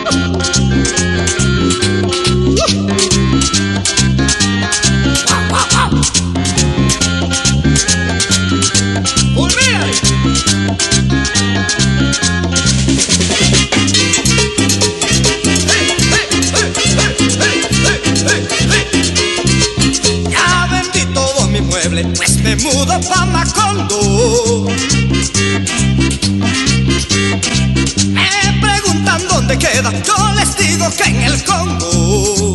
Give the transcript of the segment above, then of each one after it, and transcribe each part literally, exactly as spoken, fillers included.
Pues me mudo pa' Macondo. Me preguntan dónde queda, yo les digo que en el Congo.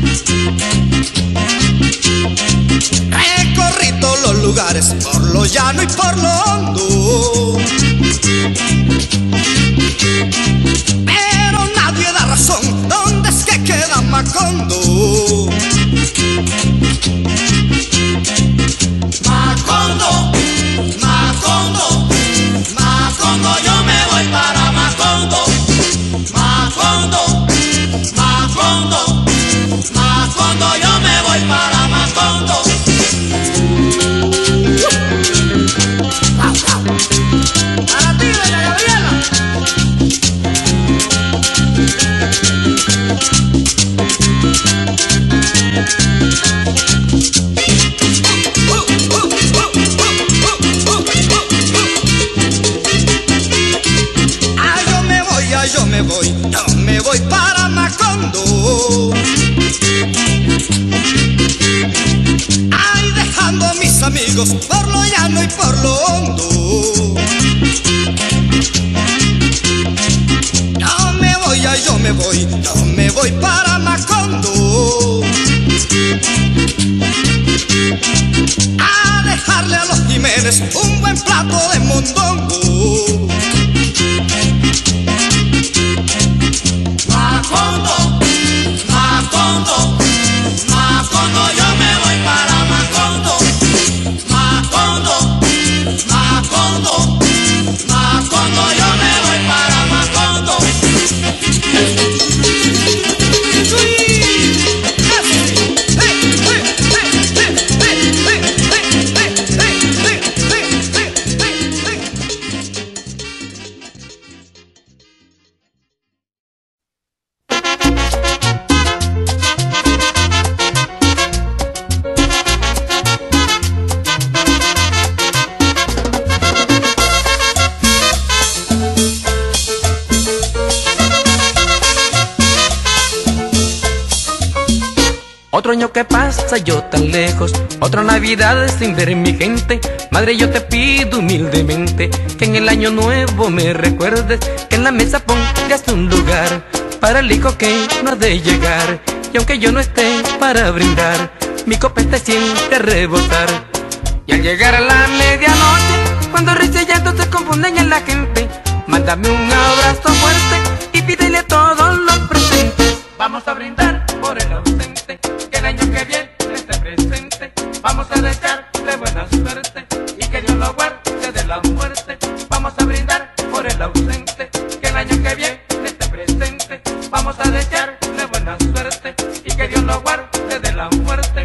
Recorrí todos los lugares, por lo llano y por lo hondo, pero nadie da razón dónde es que queda Macondo. Macondo, Macondo, Macondo, yo me voy para Macondo. Macondo, Macondo, Macondo, yo me voy para Macondo. Para ti, doña Gabriela. Yo me voy, yo me voy para Macondo. Ay, dejando a mis amigos por lo llano y por lo hondo. Yo me voy, ay, yo me voy, yo me voy para Macondo. A dejarle a los Jiménez un buen plato de mondongo. Macondo, Macondo, Macondo, yo me voy para Macondo. Macondo, Macondo, Macondo, yo me voy para Macondo. Otro año que pasa yo tan lejos, otra Navidad sin ver mi gente. Madre, yo te pido humildemente que en el año nuevo me recuerdes, que en la mesa pongas un lugar para el hijo que no ha de llegar. Y aunque yo no esté para brindar, mi copete siente rebosar. Y al llegar a la medianoche, cuando risa y llanto se confunden en la gente, mándame un abrazo fuerte y pídele a todos los presentes. Vamos a brindar por el ausente, que el año que viene esté presente. Vamos a desearle buena suerte y que Dios lo guarde de la muerte. Vamos a brindar por el ausente, que el año que viene esté presente. Vamos a desearle buena suerte y que Dios lo guarde de la muerte.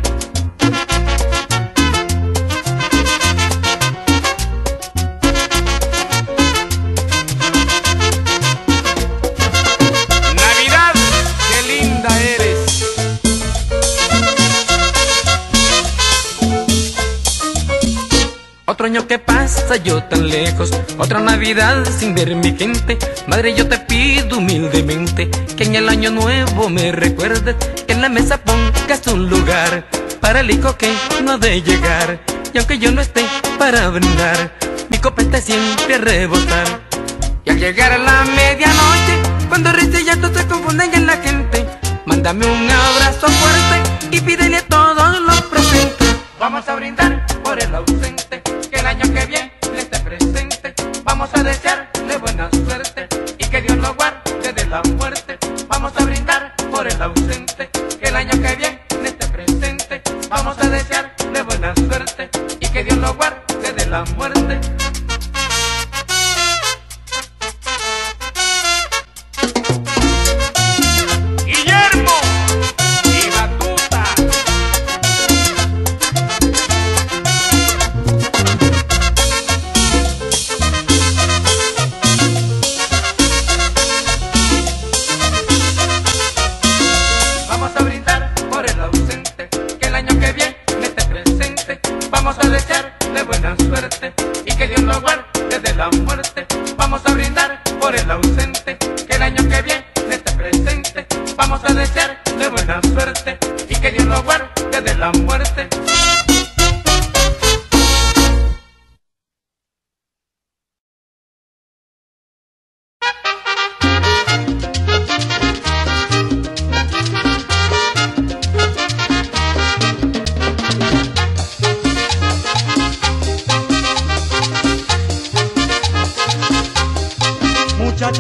Otro año que pasa yo tan lejos, otra Navidad sin ver mi gente. Madre, yo te pido humildemente que en el año nuevo me recuerdes, que en la mesa pongas un lugar para el hijo que no ha de llegar. Y aunque yo no esté para brindar, mi copete siempre a rebosar. Y al llegar a la medianoche, cuando risa y llanto se confunden en la gente, mándame un abrazo fuerte y pídele a todos los presentes. Vamos a brindar por el ausente, que el año que viene esté presente. Vamos a desearle buena suerte y que Dios lo guarde de la muerte. Vamos a brindar por el ausente, que el año que viene esté presente. Vamos a desearle buena suerte y que Dios lo guarde de la muerte.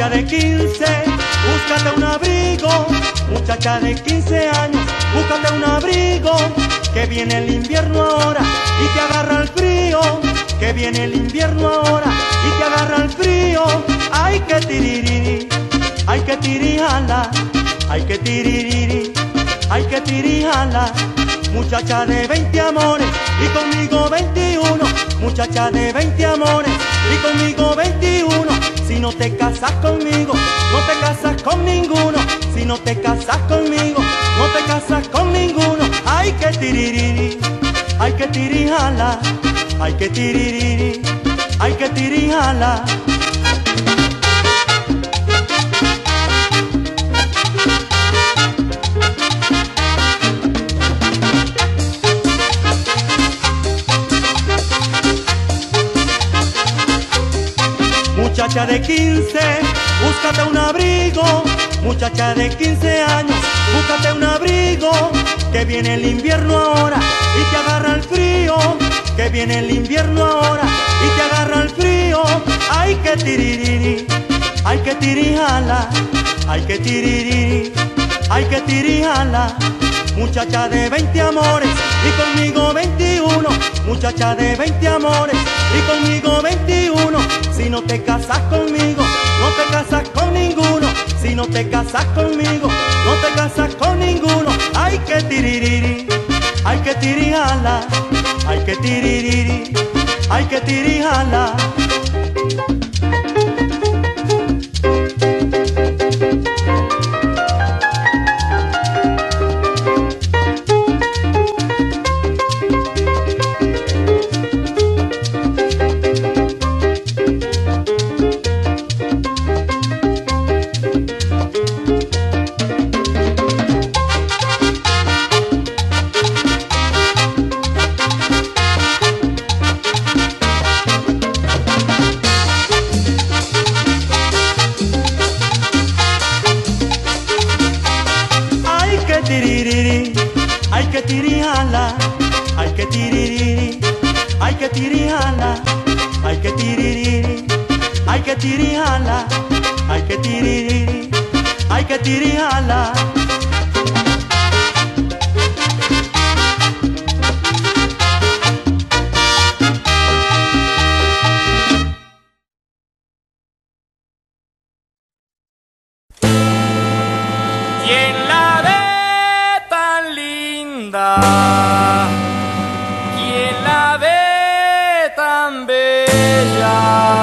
Muchacha de quince, búscate un abrigo. Muchacha de quince años, búscate un abrigo. Que viene el invierno ahora y te agarra el frío. Que viene el invierno ahora y te agarra el frío. Ay que tiririri, ay que tirijala, ay que tiririri, ay que tirijala. Muchacha de veinte amores y conmigo veintiuno. Muchacha de veinte amores y conmigo veintiuno. Si no te casas conmigo, no te casas con ninguno. Si no te casas conmigo, no te casas con ninguno. Ay que tiririri, ay que tirijala, ay que tiririri, ay que tirijala. Muchacha de quince, búscate un abrigo. Muchacha de quince años, búscate un abrigo. Que viene el invierno ahora y te agarra el frío. Que viene el invierno ahora y te agarra el frío. Ay que tiririri, ay que tirijala, ay que tiririri, ay que tirijala. Muchacha de veinte amores y conmigo veintiuno. Muchacha de veinte amores y conmigo veintiuno. Si no te casas conmigo, no te casas con ninguno. Si no te casas conmigo, no te casas con ninguno. Ay que tiririri, ay que tirijala, ay que tiririri, ay que tirijala. Hay que tirijala, hay que tiririri, hay que tirijala, hay que tiririri, hay que tirijala, hay que tiririri, hay que tirijala. ¿Quién la ve tan linda? ¿Quién la ve tan bella?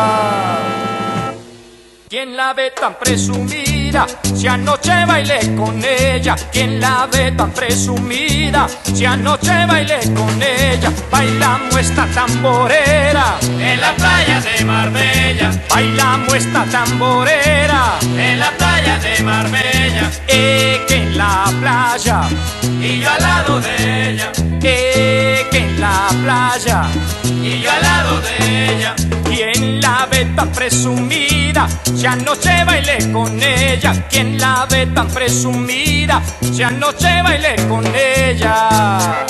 ¿Quién la ve tan presumida? Si anoche bailé con ella. ¿Quién la ve tan presumida? Si anoche bailé con ella. Bailamos esta tamborera en la playa de Marbella, Bailamos esta tamborera en la playa de Marbella, eh, que en la playa, y yo al lado de ella, eh, que en la playa, y yo al lado de ella. ¿Quién la ve tan presumida? Si anoche bailé con ella. ¿Quién la ve tan presumida? Si anoche bailé con ella.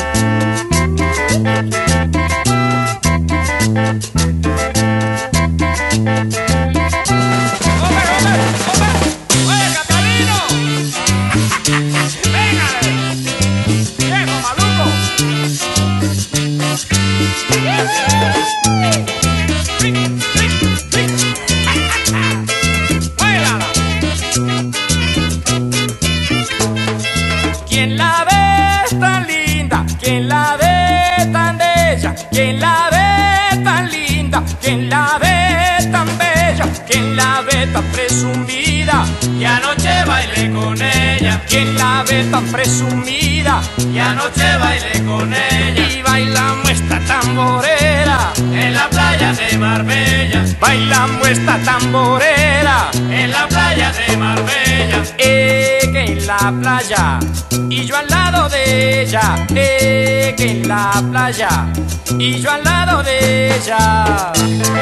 ¿Quién la ve tan linda? ¿Quién la ve tan bella? ¿Quién la ve tan linda? ¿Quién la ve tan bella? ¿Quién la ve tan presumida? Y anoche bailé con ella, ¿Quién la ve tan presumida? y anoche bailé con ella, Y bailamos esta tamborera en la playa de Marbella, Bailamos esta tamborera en la playa de Marbella, eh, que en la playa, y yo al lado de ella, eh, que en la playa, y yo al lado de ella.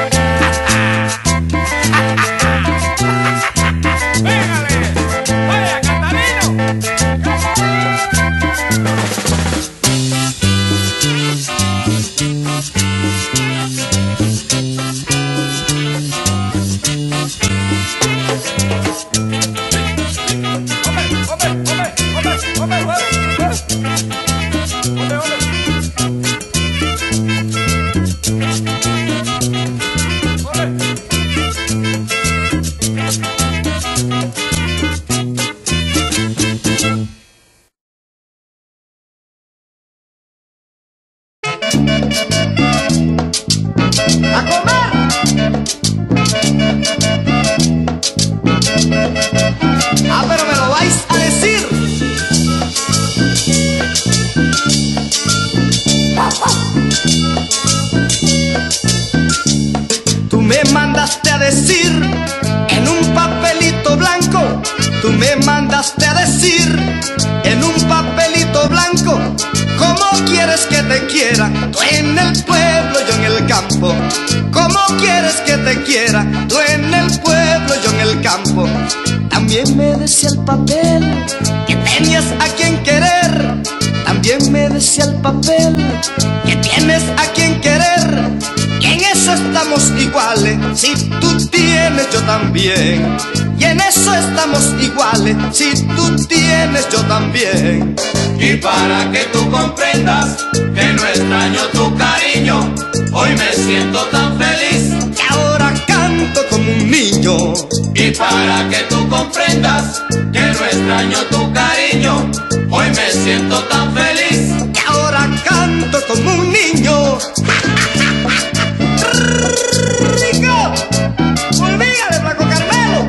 ¡Pégale! ¡Vaya, Catarino! ¡A comer! Ah, pero me lo vais a decir. Tú me mandaste a decir en un papelito blanco, tú me mandaste a decir en un papelito blanco, ¿cómo quieres que te quiera? Tú en el pueblo, yo en el campo. ¿Cómo quieres que te quiera? Tú en el pueblo, yo en el campo. También me decía el papel que tenías a quien querer. También me decía el papel que tienes a quien querer. Y en eso estamos iguales, si tú tienes yo también. Y en eso estamos iguales, si tú tienes yo también. Y para que tú comprendas que no extraño tu cariño, hoy me siento tan feliz que ahora canto como un niño. Y para que tú comprendas que no extraño tu cariño, hoy me siento tan feliz que ahora canto como un niño. ¡Rico! ¡Olvídate, Flaco Carmelo!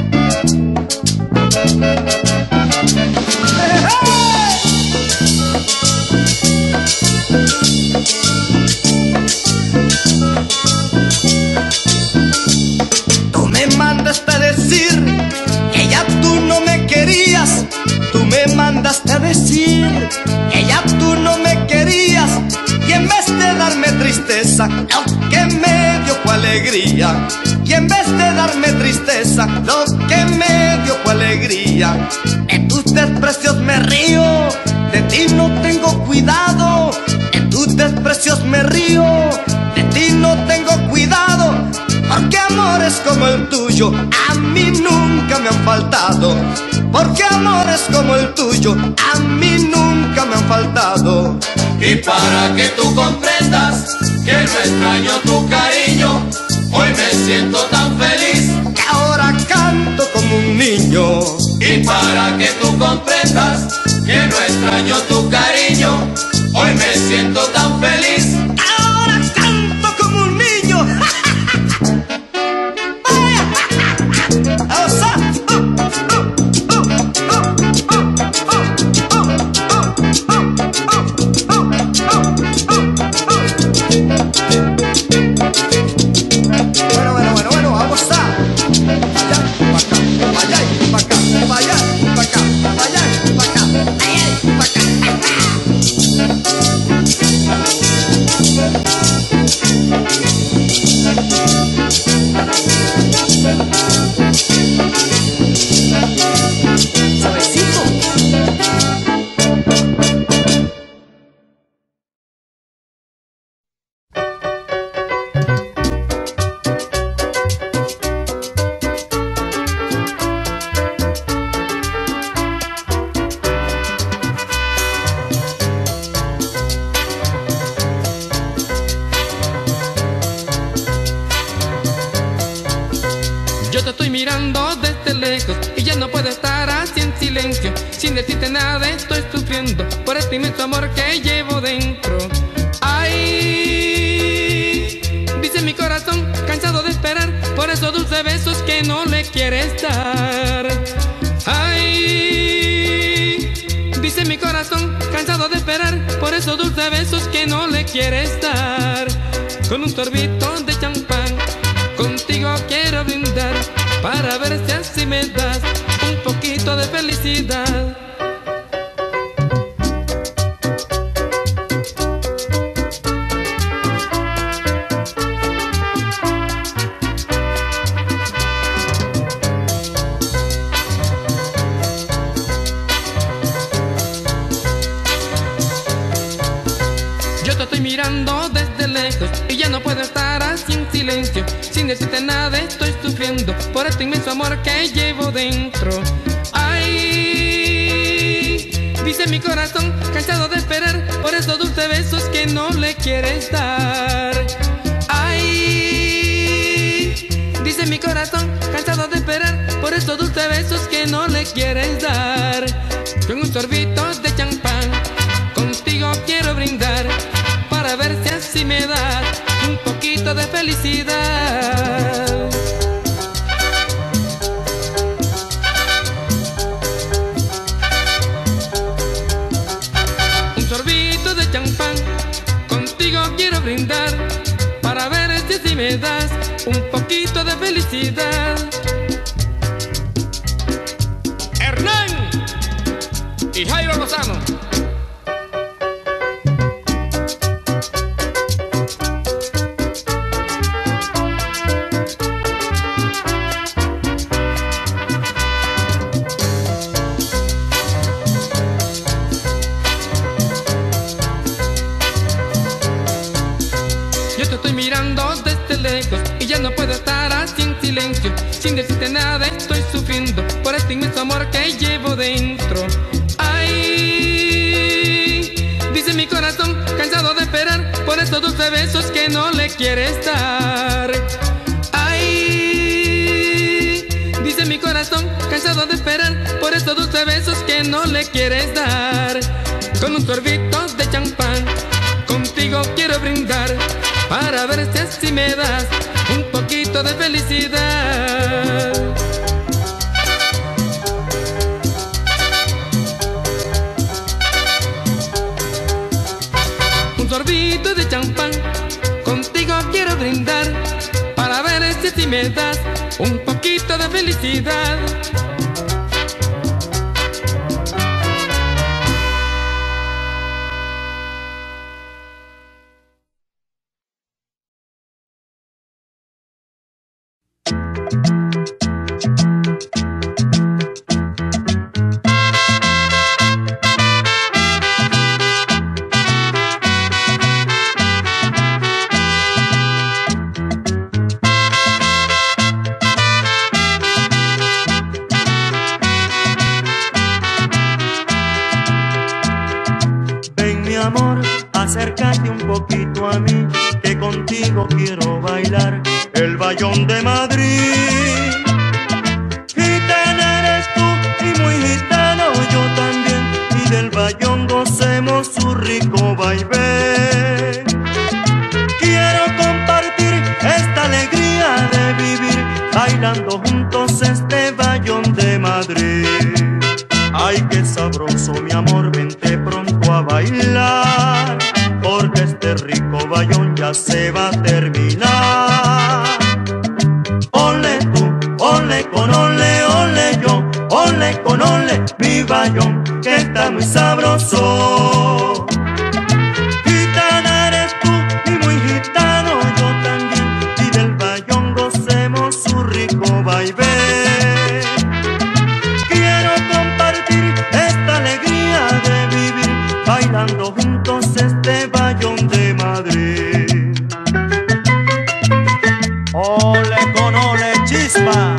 Tú me mandaste a decir que ya tú no me querías. Tú me mandaste a decir que ya tú no me querías. Y en vez de darme tristeza, lo que me dio fue alegría. Y en vez de darme tristeza, lo que me dio fue alegría. De tus desprecios me río, de ti no tengo cuidado. De tus desprecios me río, de ti no tengo cuidado. Porque amores como el tuyo a mí nunca me han faltado. Porque amores como el tuyo a mí nunca me han faltado. Y para que tú comprendas que no extraño tu cariño, hoy me siento tan feliz que ahora canto como un niño. Y para que tú comprendas que no extraño tu cariño, hoy me siento tan feliz que ahora canto como un niño. Bueno, bueno, bueno, bueno, vamos a allá y pa' acá, pa' allá y pa' acá, pa' allá y pa' acá, allá y pa' acá, allá y pa' acá. Suavecito. Yo te estoy mirando desde lejos y ya no puedo estar así en silencio. Sin decirte nada estoy sufriendo por este inmenso amor que llevo dentro. Ay, dice mi corazón cansado de esperar por esos dulces besos que no le quieres dar. Ay, dice mi corazón cansado de esperar por esos dulces besos que no le quieres dar. Con un sorbito de champán contigo quiero brindar para ver si así me das un poquito de felicidad. Yo te estoy mirando desde lejos y ya no puedo estar así en silencio. Sin decirte nada estoy sufriendo por este inmenso amor que llevo dentro. Ay, dice mi corazón cansado de esperar por esos dulces besos que no le quieres dar. Ay, dice mi corazón cansado de esperar por esos dulces besos que no le quieres dar. Con un sorbito de champán contigo quiero brindar para ver si así me das un poquito de felicidad. felicidad. Un sorbito de champán, contigo quiero brindar, para ver si así me das un poquito de felicidad. Hernán y Jairo Lozano. Yo te estoy mirando desde lejos y ya no puedo estar así en silencio. Sin decirte nada estoy sufriendo por este inmenso amor que llevo dentro. Ay, dice mi corazón, cansado de esperar por estos dulces besos que no le quieres dar. Ay, dice mi corazón, cansado de esperar por estos dulces besos que no le quieres dar. Con un sorbito de champán, contigo quiero brindar, para ver si así me das un poquito de felicidad. Un sorbito de champán, contigo quiero brindar, para ver si así me das un poquito de felicidad. Acércate un poquito a mí, que contigo quiero bailar el bayón de Madrid. Gitana eres tú y muy gitano yo también, y del bayón gocemos su rico vaivén. Quiero compartir esta alegría de vivir, bailando juntos este bayón de Madrid. Ay, qué sabroso mi amor, vente pronto a bailar, porque este rico bayón ya se va a terminar. Ole tú, ole con ole, ole yo, ole con ole mi bayón, que está muy sabroso. Gitana eres tú y muy gitano yo también, y del bayón gocemos su rico vaivén. Quiero compartir esta alegría de vivir, bailando juntos este bayón de Madrid. Ole con ole chispa.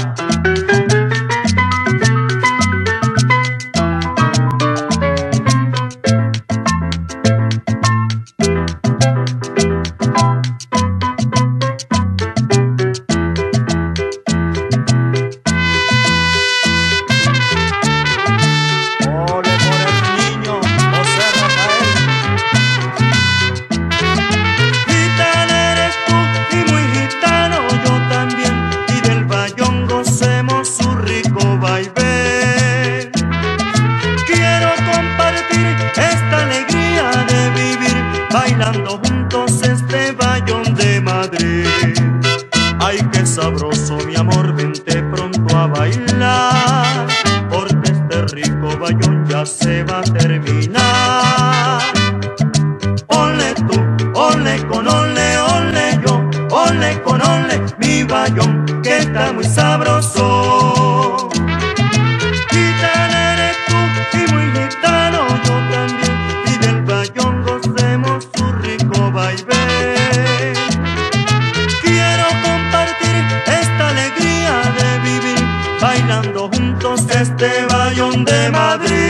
Bailando juntos este bayón de Madrid. Ay, qué sabroso mi amor, vente pronto a bailar, porque este rico bayón ya se va a terminar. Ole tú, ole con ole, ole yo, ole con ole mi bayón, que está muy sabroso. Gitana eres tú y muy gitano yo también, y del bayón gocemos su rico vaivén. Quiero compartir esta alegría de vivir, bailando juntos este bayón de Madrid.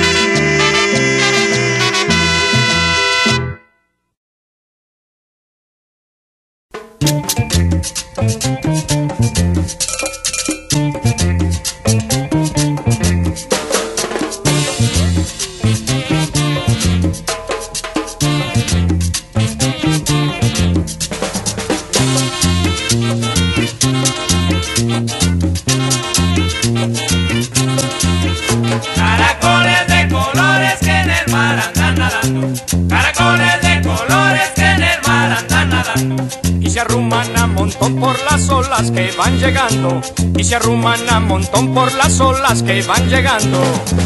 Caracoles de colores que en el mar andan nadando, caracoles de colores que en el mar andan nadando. Y se arruman a montón por las olas que van llegando, y se arruman a montón por las olas que van llegando.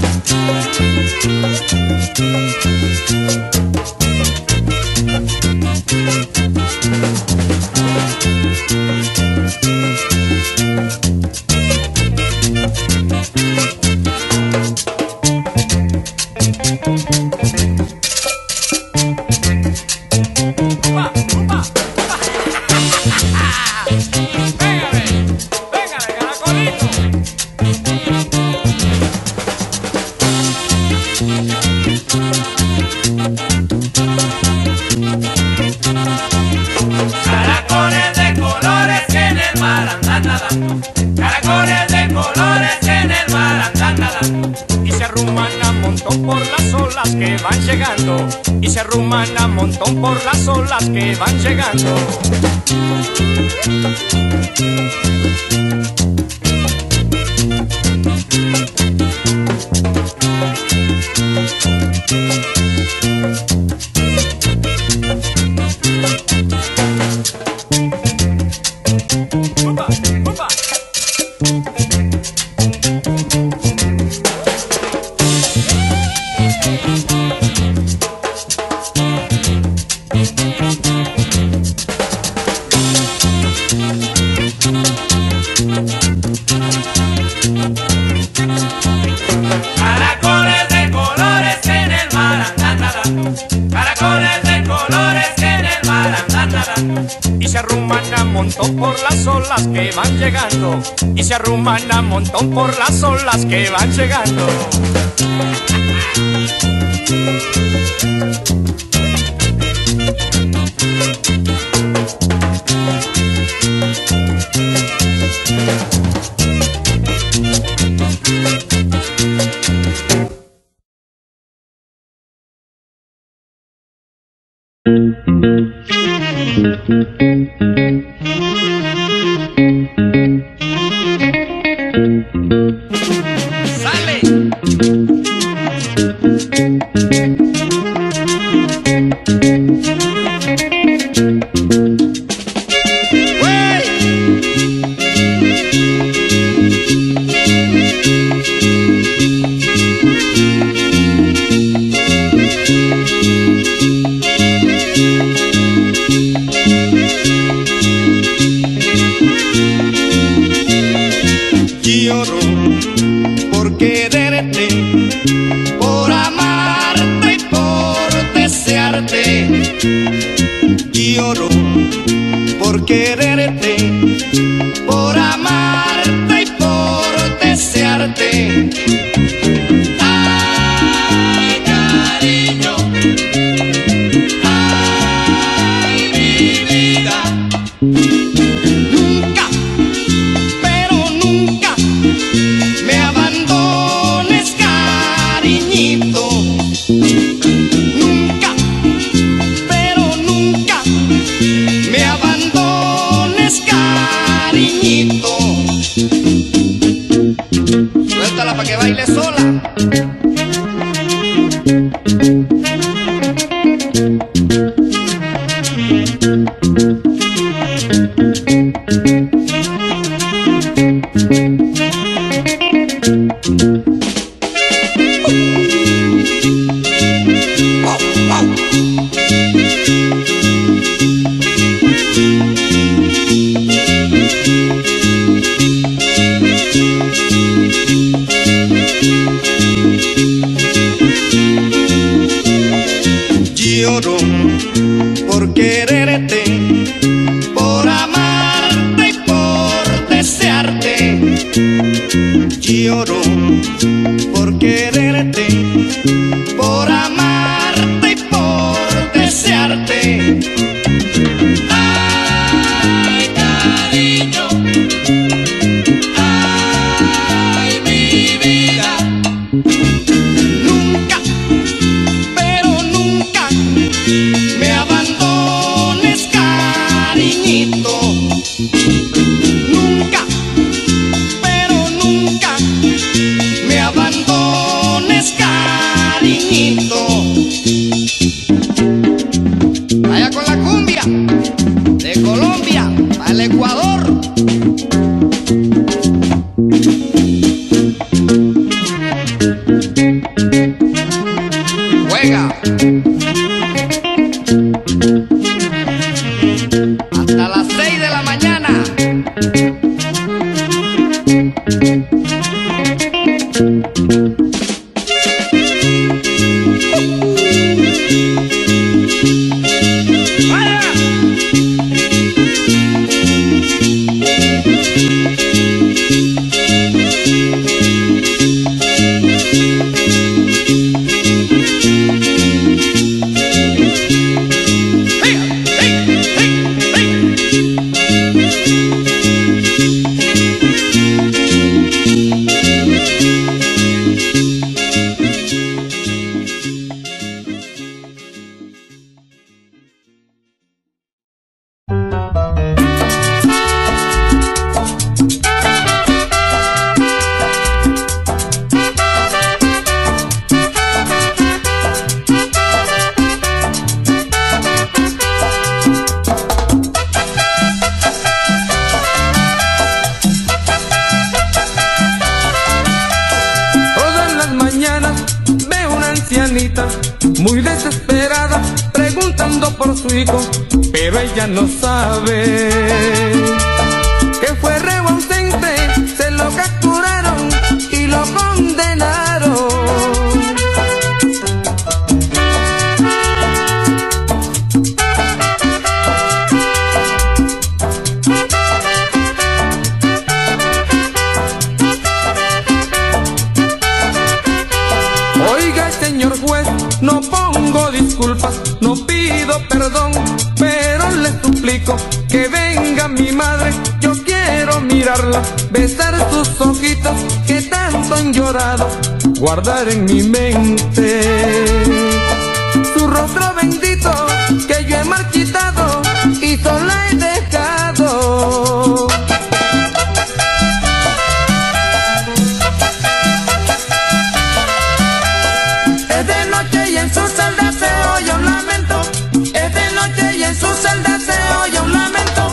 Caracoles de colores que en el mar andan nadando, caracoles de colores que en el mar andan nadando. Y se arruman a montón por las olas que van llegando, y se arruman a montón por las olas que van llegando. Upa, upa. Caracoles de colores que en el mar andan nadando, caracoles de colores que en el mar andan nadando. Y se arruman a montón por las olas que van llegando, y se arruman a montón por las olas que van llegando. ¡Sale! Lloro por quererte, por amarte y por desearte. Lloro por quererte, por amarte y por desearte. Ay, cariño, ay, mi vida. Nunca, pero nunca me abandones, cariñito. Nunca, pero nunca me abandones, cariñito. Suéltala pa' que baile sola. Lloro por quererte, por amarte y por desearte. Lloro por quererte, por amarte y por desearte. Ay, cariño, ay, mi vida. Nunca, pero nunca me abandones, cariñito. Nunca, pero nunca abandones, cariñito. Vaya con la cumbia de Colombia al Ecuador. Juega hasta las seis de la mañana. Muy desesperada, preguntando por su hijo, pero ella no sabe que fue reo ausente, se lo capturaron y lo condenaron. Oiga, señor juez, no pongo disculpas, no pido perdón, pero le suplico que venga mi madre. Yo quiero mirarla, besar sus ojitos que tanto han llorado, guardar en mi mente su rostro bendito que yo he marchitado y sola he dejado. Es de noche y en su celda se oye un lamento. Es de noche y en su celda se oye un lamento.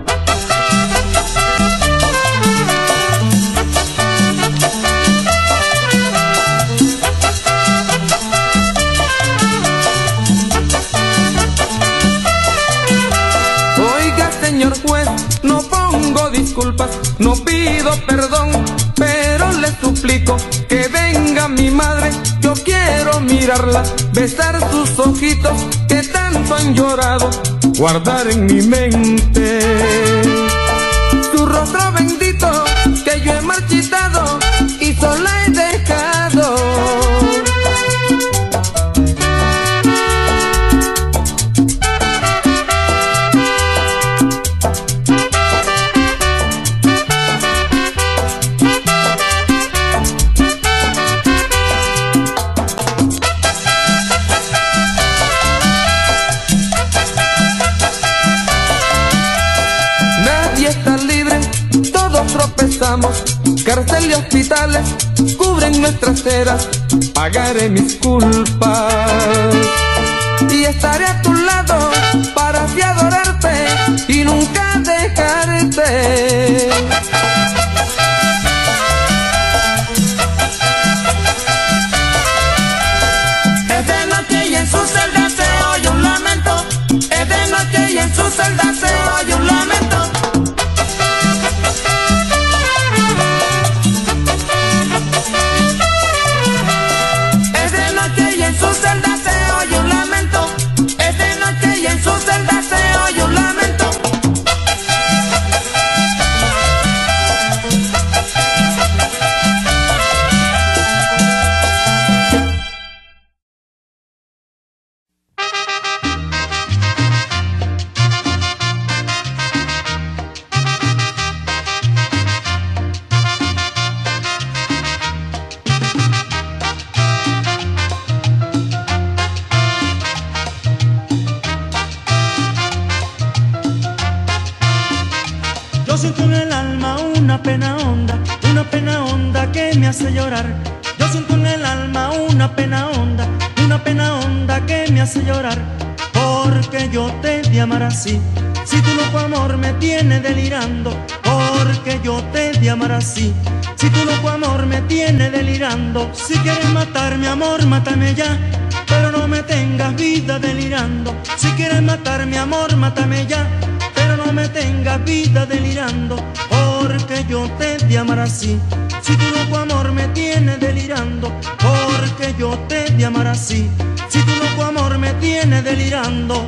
Oiga, señor juez, no pongo disculpas, no pido perdón, pero le suplico que venga mi madre. Yo quiero mirarla, besar sus ojitos que tanto han llorado, guardar en mi mente su rostro bendito que yo he marchitado y sola he dejado. Tropezamos, cárcel y hospitales cubren nuestras eras. Pagaré mis culpas y estaré a tu lado para así adorarte y nunca dejarte. Es de noche y en su celda se oye un lamento. Es de noche y en su celda se oye un lamento. En su celda se oye un lamento. Es de noche y en su celda se oye un lamento. Yo siento en el alma una pena honda, una pena honda que me hace llorar. Yo siento en el alma una pena honda, una pena honda que me hace llorar, porque yo te de amar así. Si tu loco amor me tiene delirando, porque yo te de amar así. Si tu loco amor me tiene delirando, si quieres matar mi amor, mátame ya, pero no me tengas vida delirando. Si quieres matar mi amor, mátame ya, pero no me tengas vida delirando, porque yo te de amar así. Si tu loco amor me tiene delirando, porque yo te de amar así. Si tu loco amor me tiene delirando.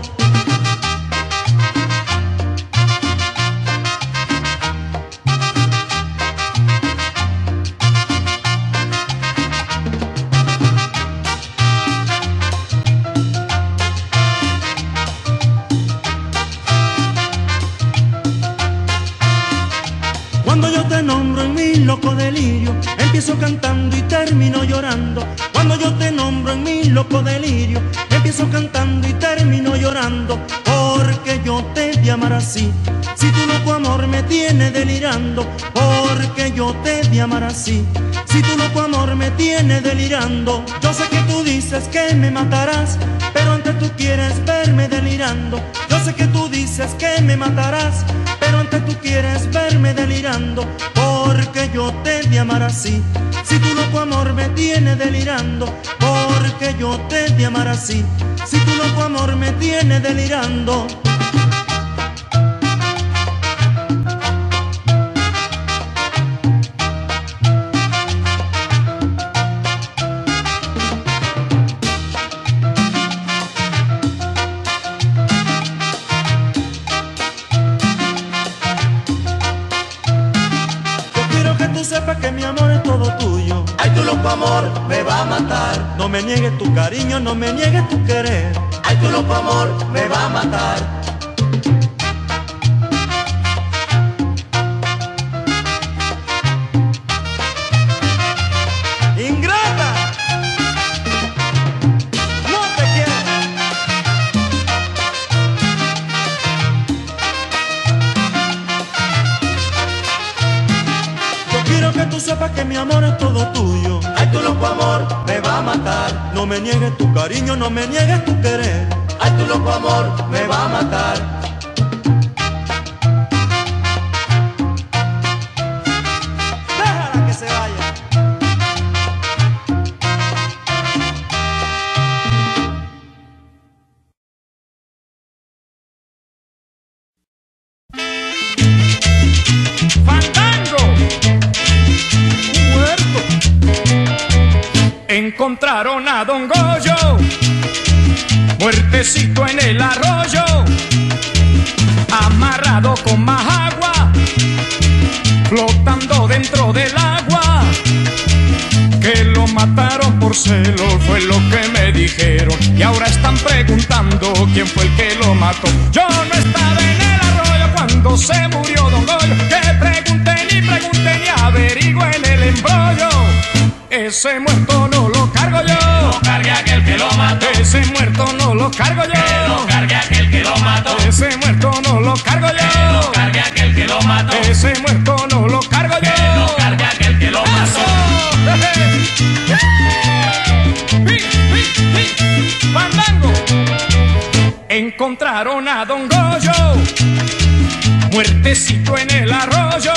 Cuando yo te nombro en mi loco delirio, empiezo cantando y termino llorando. Cuando yo te nombro en mi loco delirio, empiezo cantando y termino llorando, porque yo te de amar así. Si tu loco amor me tiene delirando, porque yo te de amar así. Si tu loco amor me tiene delirando. Yo sé que tú dices que me matarás, pero antes tú quieres verme delirando. Yo sé que tú dices que me matarás, pero antes tú quieres verme delirando, porque yo te de amar así. Si tu loco amor me tiene delirando, porque yo te de amar así. Si tu loco amor me tiene delirando. Sepa que mi amor es todo tuyo. Ay, tu loco amor me va a matar. No me niegues tu cariño, no me niegues tu querer. Ay, tu loco amor me va a matar. Ingrata, no te quiero. Quiero que tú sepas que mi amor es todo tuyo. Ay, tu loco amor me va a matar. No me niegues tu cariño, no me niegues tu querer. Ay, tu loco amor me va a matar. Déjala que se vaya. Encontraron a Don Goyo, muertecito en el arroyo, amarrado con más agua, flotando dentro del agua. Que lo mataron por celos fue lo que me dijeron, y ahora están preguntando quién fue el que lo mató. Yo no estaba en el arroyo cuando se murió Don Goyo, que pregunten y pregunten y averigüen el embrollo. Ese muerto no lo cargo yo, que lo cargue aquel que lo mató. Ese muerto no lo cargo yo, que lo cargue aquel que lo mató. Ese muerto no lo cargo yo, que lo cargue aquel que lo mató. Ese muerto no lo cargo yo, que lo cargue aquel que lo mató. Fandango. Encontraron a Don Goyo, muertecito en el arroyo,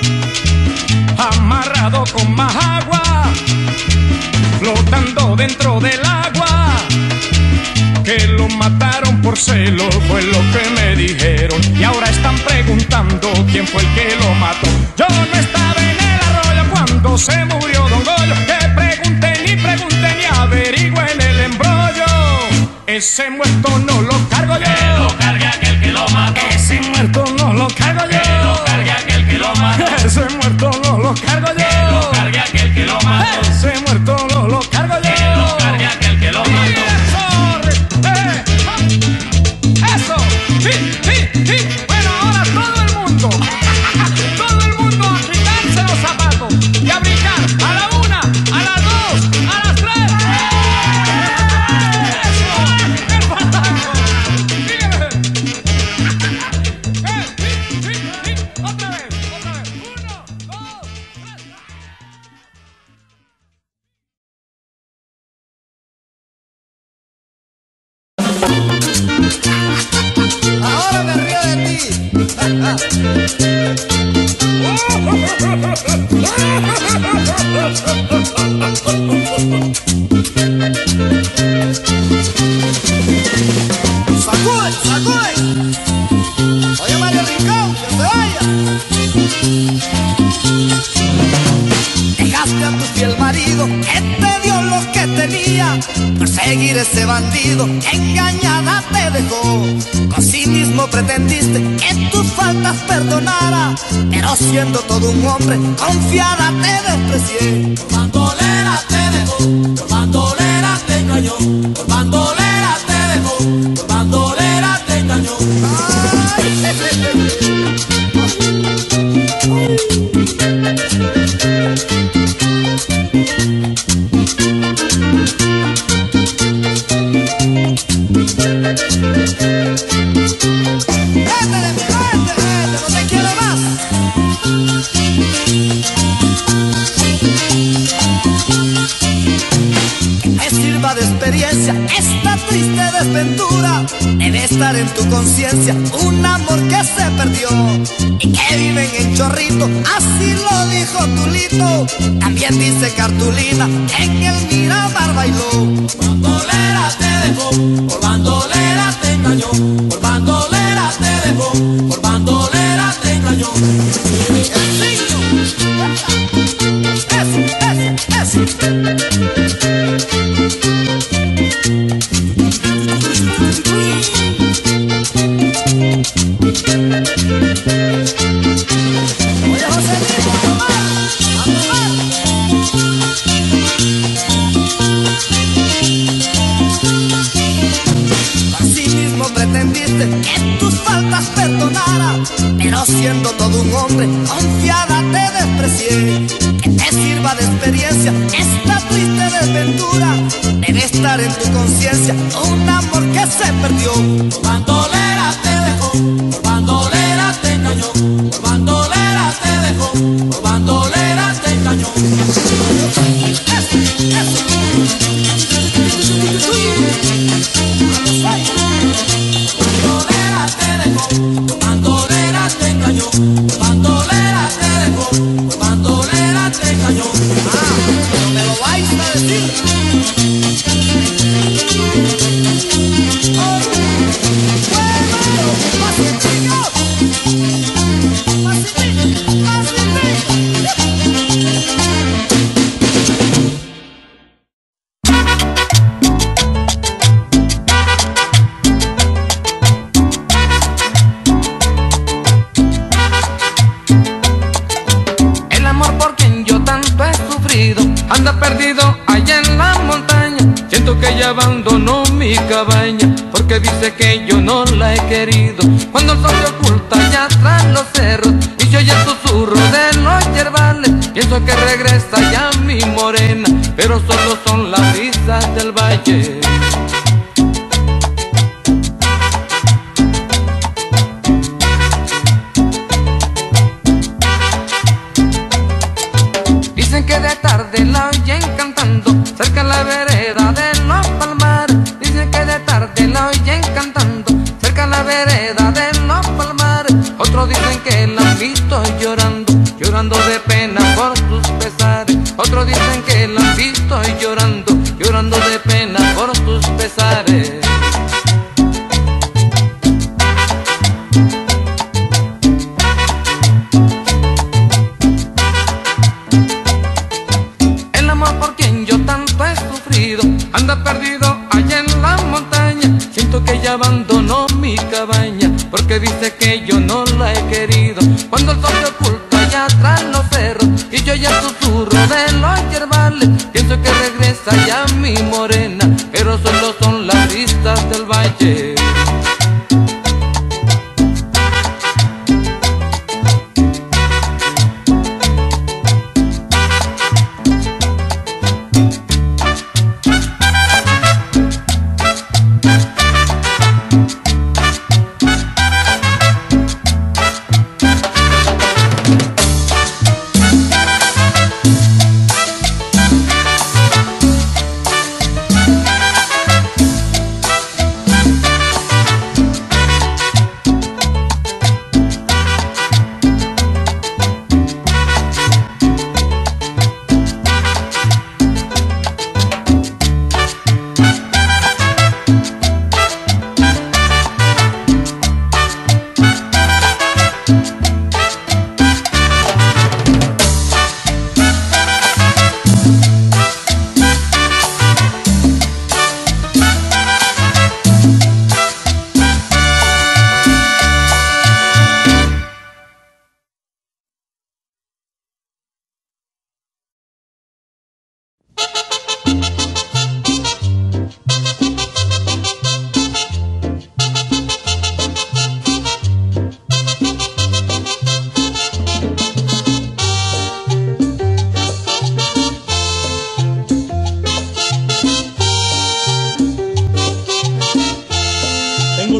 amarrado con más agua, flotando dentro del agua. Que lo mataron por celos fue lo que me dijeron, y ahora están preguntando quién fue el que lo mató. Yo no estaba en el arroyo cuando se murió Don Goyo, que pregunten y pregunten y averigüen el embrollo. Ese muerto no lo cargo yo, que lo cargue aquel que lo mató. Ese muerto no lo cargo yo, que lo cargue aquel que lo mató. Ese muerto no lo cargo yo, que lo cargue aquel que lo mató. Ese muerto no lo cargo yo, que lo cargue aquel que lo mató. Eso, sí, sí, sí. Bueno, ahora todo el mundo, todo el mundo a quitarse los zapatos y a brincar a la una, a las dos, a las tres. Eso, ¡Sacude, sacude! Oye, Mario Rincón, que se vaya. Dejaste a tu fiel marido que te dio lo que tenía por seguir ese bandido, engañada te dejó. Con sí mismo pretendiste que tus faltas perdonara, pero siendo todo un hombre, confiada te desprecié. Por bandolera te dejó, por bandolera te engañó, por bandolera te dejó, por bandolera te engañó. Vete, vete, vete, no te quiero más. Que te sirva de experiencia esta triste desventura. Debe estar en tu conciencia un amor que se perdió y que viven en Chorrito, así lo dijo Tulito. También dice Cartulina que en el Miramar bailó. Por bandolera te dejó, por bandolera te engañó, por bandolera te dejó, por bandolera te engañó. Eso, eso, eso. Oye, Joselito, a tomar, a tomar. Así mismo pretendiste que tus faltas perdonara, pero siendo todo un hombre, confiada te desprecié. Que te sirva de experiencia esta triste desventura. Debe estar en tu conciencia un amor que se perdió. Por bandolera te dejó, por bandolera te engañó, por bandolera te dejó, por bandolera te engañó. Bandolera te dejó, por bandolera te engañó, por bandolera te dejó, por bandolera te engañó. Ah, pero me lo vais a decir. Oh, bueno, pasitico, pasitico, pasitico. El amor por quien yo tanto he sufrido anda perdido allá en la montaña. Siento que ella abandonó mi cabaña porque dice que yo no la he querido. Cuando el sol se oculta allá tras los cerros y se oye el susurro de los yerbales, pienso que regresa ya mi morena, pero solo son las brisas del valle. Dicen que de tarde la oyen cantando cerca de la vereda de los palmares. Dicen que de tarde la oyen cantando cerca de la vereda de los palmares. Otros dicen que la han visto llorando, llorando de pena por sus pesares. Otros dicen que la han visto llorando, llorando de pena por sus pesares. Anda perdido allá en la montaña. Siento que ella abandonó mi cabaña porque dice que yo no la he querido. Cuando el sol se oculta allá tras los cerros y yo ya el susurro de los yerbales, pienso que regresa ya mi morena, pero solo son las vistas del valle.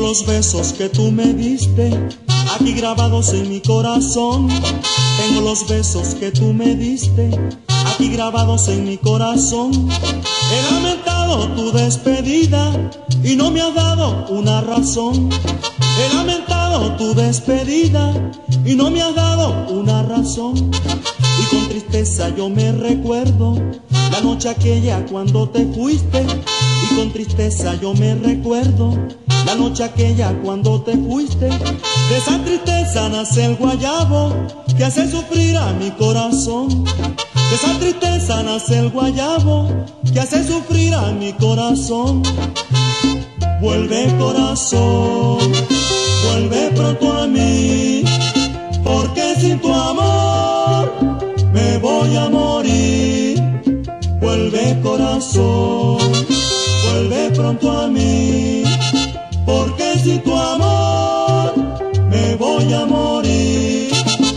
los besos que tú me diste aquí grabados en mi corazón. Tengo los besos que tú me diste aquí grabados en mi corazón. He lamentado tu despedida y no me has dado una razón. He lamentado tu despedida y no me has dado una razón. Y con tristeza yo me recuerdo la noche aquella cuando te fuiste. Y con tristeza yo me recuerdo la noche aquella cuando te fuiste. De esa tristeza nace el guayabo que hace sufrir a mi corazón. De esa tristeza nace el guayabo que hace sufrir a mi corazón. Vuelve corazón, vuelve pronto a mí, porque sin tu amor me voy a morir. Vuelve corazón, vuelve pronto a mí, porque sin tu amor me voy a morir.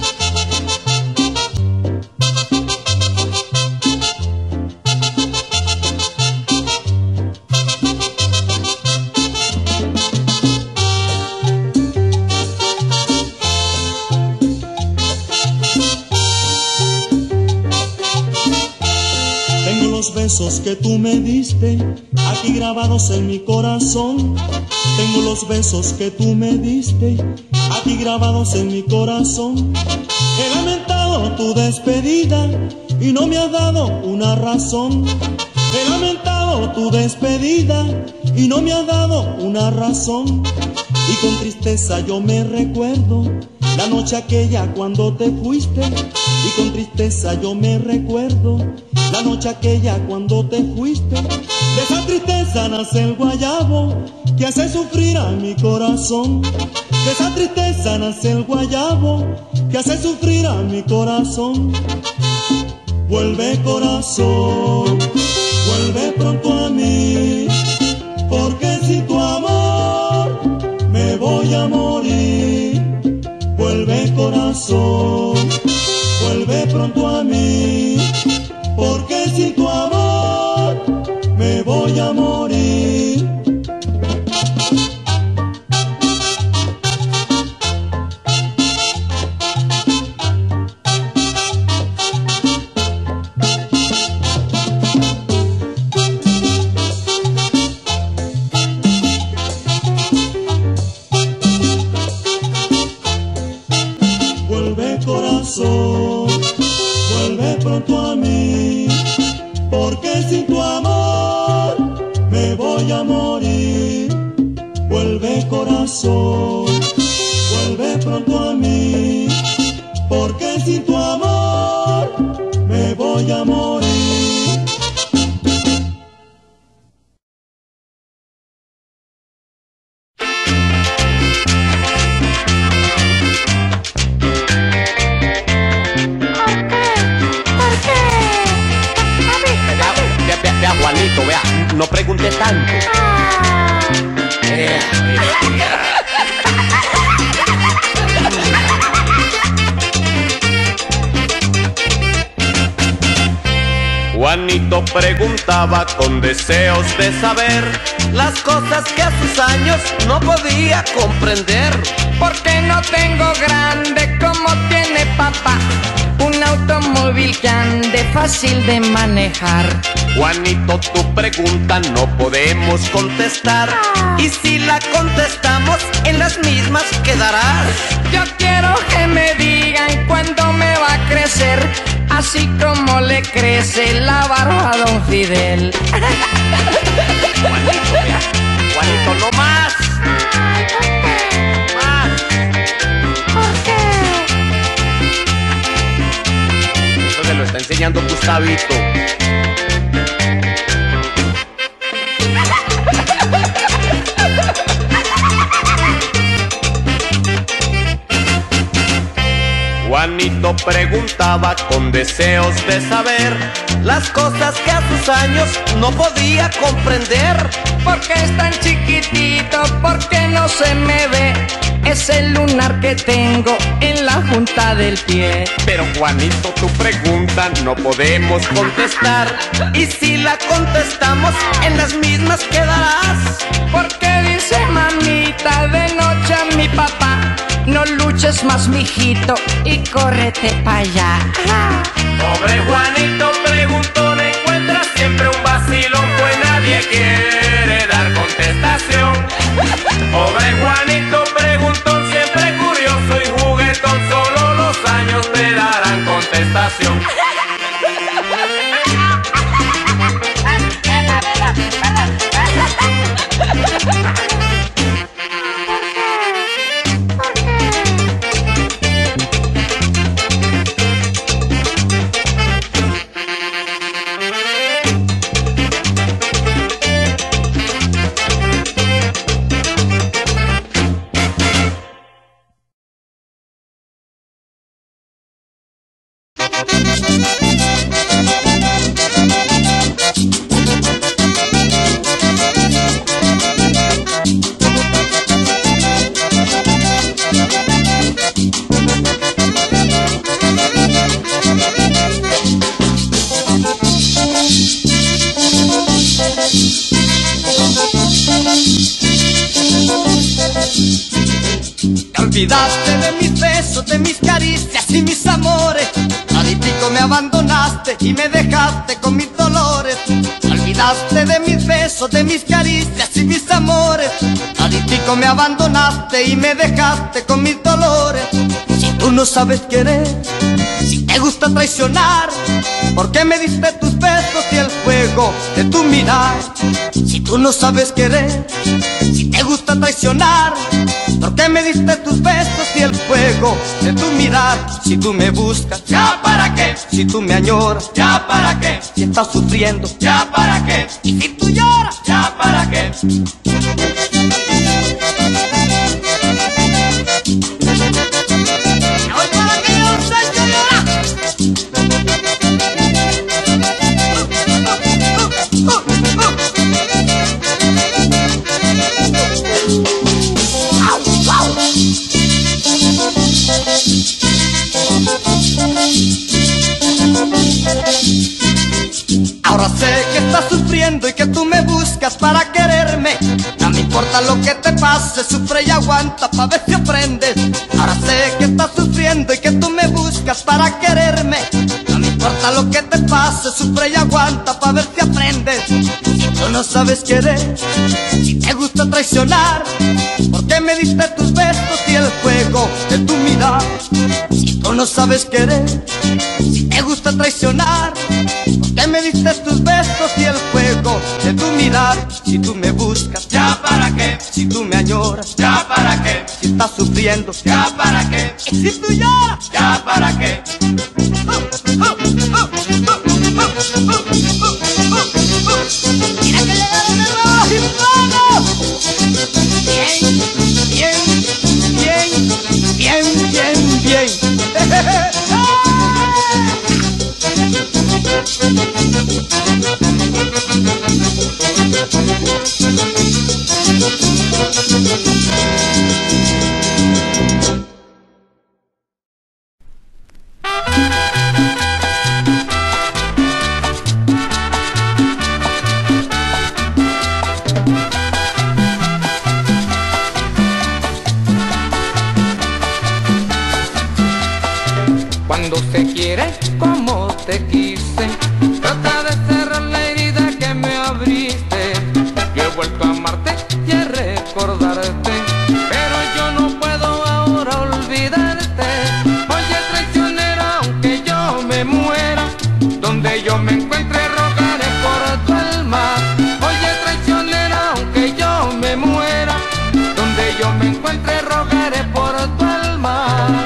Los besos que tú me diste aquí grabados en mi corazón. Tengo los besos que tú me diste aquí grabados en mi corazón. He lamentado tu despedida y no me has dado una razón. He lamentado tu despedida y no me has dado una razón. Y con tristeza yo me recuerdo la noche aquella cuando te fuiste. Y con tristeza yo me recuerdo la noche aquella cuando te fuiste. De esa tristeza nace el guayabo que hace sufrir a mi corazón. De esa tristeza nace el guayabo que hace sufrir a mi corazón. Vuelve corazón, vuelve pronto a mí, porque sin tu amor me voy a morir. Vuelve corazón, vuelve pronto a mí, porque sin tu amor me voy a morir. Vuelve corazón, vuelve pronto a mí, porque sin tu amor me voy a morir. Vuelve corazón, vuelve pronto a mí, porque sin tu amor me voy a morir. Juanito, vea, no pregunte tanto. Eh, Juanito preguntaba con deseos de saber las cosas que a sus años no podía comprender. Porque no tengo grande como tiene papá, un automóvil que ande fácil de manejar. Juanito, tu pregunta no podemos contestar, y si la contestamos en las mismas quedarás. Yo quiero que me digan cuándo me va a crecer, así como le crece la barba a don Fidel. Juanito, vea, Juanito, no más. Más. ¿Por qué? Eso se lo está enseñando Gustavito. Juanito preguntaba con deseos de saber las cosas que a sus años no podía comprender. ¿Por qué es tan chiquitito? ¿Por qué no se me ve? Es el lunar que tengo en la punta del pie. Pero Juanito, tu pregunta no podemos contestar, y si la la contestamos, en las mismas quedarás. Porque dice mamita de noche a mi papá: no luches más, mijito, y córrete pa' allá. Pobre Juanito preguntón, encuentra siempre un vacilón, pues nadie quiere dar contestación. Pobre Juanito preguntón, siempre curioso y juguetón, solo los años te darán contestación. Olvidaste de mis besos, de mis caricias y mis amores. Ahorita me abandonaste y me dejaste con mis dolores. Olvidaste de mis besos, de mis caricias y mis amores. Ahorita me abandonaste y me dejaste con mis dolores. Si tú no sabes querer, si te gusta traicionar, ¿por qué me diste tus besos y el fuego de tu mirar? Si tú no sabes querer, si te gusta traicionar, ¿por qué me diste tus besos y el fuego de tu mirar? Si tú me buscas, ¿ya para qué? Si tú me añoras, ¿ya para qué? Si estás sufriendo, ¿ya para qué? Y si tú lloras, ¿ya para qué? Hoy para que yo sé llorar. Uh, uh, uh, uh. Ahora sé que estás sufriendo y que tú me buscas para quererme. No me importa lo que te pase, sufre y aguanta pa' ver si aprendes. Ahora sé que estás sufriendo y que tú me buscas para quererme. No me importa lo que te pase, sufre y aguanta pa' ver si aprendes. Si tú no sabes querer, si te gusta traicionar, ¿por qué me diste tus besos y el fuego de tu mirar? Si tú no sabes querer, si te gusta traicionar, ¿por qué me diste tus besos y el fuego de tu mirar? Si tú me buscas, ¿ya para qué? Si tú me añoras, ¿ya para qué? Si estás sufriendo, ¿ya para qué? Y si tú lloras, ¿ya para qué? Mira que llegaron el nuevo hispano. Bien, bien, bien, bien, bien, bien. Cuando se quiere como te quise, trata de cerrar la herida que me abriste. Yo he vuelto a amarte y a recordarte, pero yo no puedo ahora olvidarte. Oye traicionera, aunque yo me muera, donde yo me encuentre rogaré por tu alma. Oye traicionera, aunque yo me muera, donde yo me encuentre rogaré por tu alma.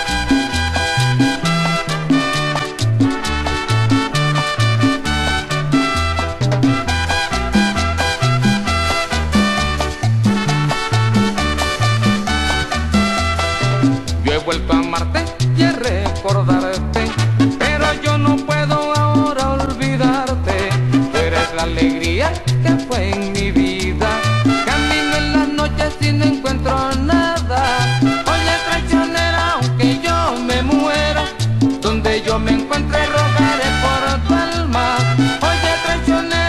Yo he vuelto a amarte y a recordarte, pero yo no puedo ahora olvidarte. Tú eres la alegría que fue en mi vida. Camino en las noches y no encuentro nada. Oye traicionera, aunque yo me muera, donde yo me encuentre rogaré por tu alma. Oye traicionera,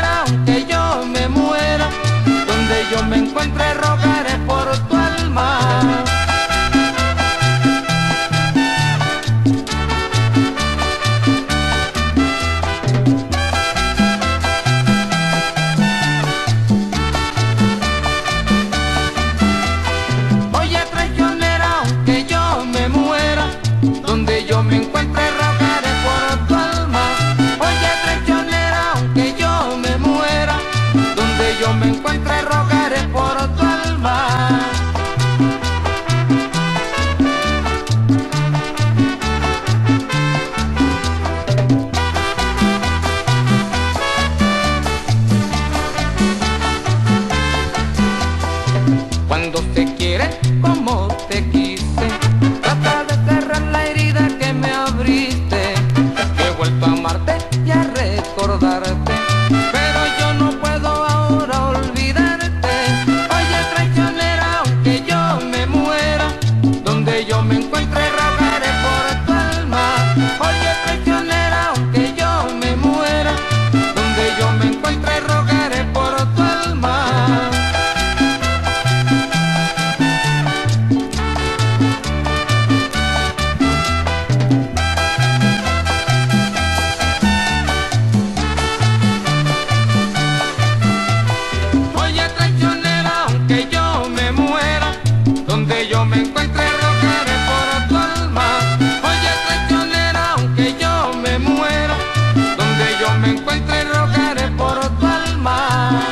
me encuentre rogaré por tu alma. Cuando se quiere como te quise, trata de cerrar la herida que me abriste. He vuelto a amarte y a recordarte, pero yo no puedo ahora olvidarte. Oye traicionera, aunque yo me muera, donde yo me encuentre rogaré por tu alma. Oye traicionera, aunque yo me muera, donde yo me encuentre rogaré por tu alma. Que yo me muera, donde yo me encuentre rogaré por tu alma. Oye traicionera, aunque yo me muera, donde yo me encuentre rogaré por tu alma.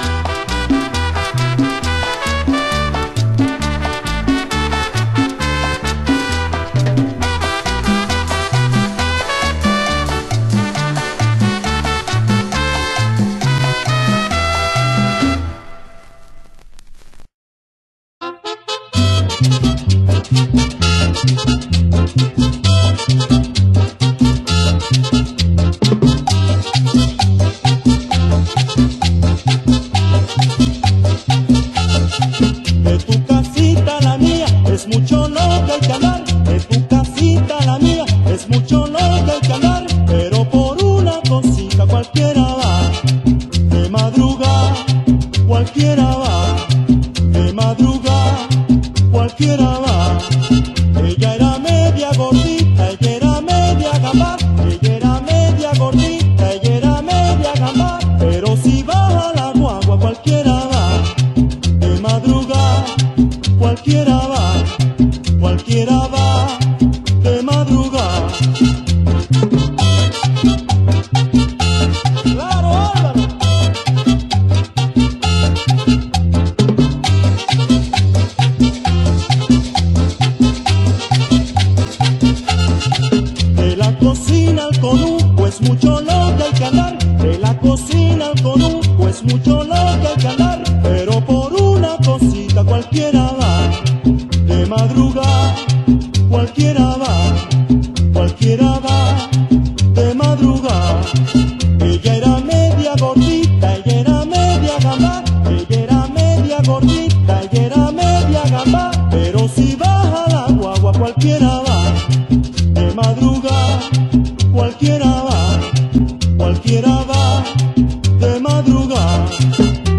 De tu casita a la mía es mucho lo que hay que hablar. De tu casita a la mía es mucho lo que hay que hablar. Pero por una cosita cualquiera va. De madrugada cualquiera va. De madrugada cualquiera va. Ella era media gordita, ella era media gamba. Ella era media gordita, ella era media gamba. Pero si baja la guagua cualquiera va. De madrugada cualquiera va, cualquiera va, de madrugada. Claro, Álvaro. De la cocina al conuco es mucho lo que hay que hablar. De la cocina al conuco es mucho lo que hay que hablar. Pero por una cosita cualquiera va. De madrugada cualquiera va, cualquiera va, de madrugada. Ella era media gordita, ella era media gamba. Ella era media gordita, ella era media gamba. Pero si baja la guagua cualquiera va. De madrugada cualquiera va, cualquiera va, de madrugada.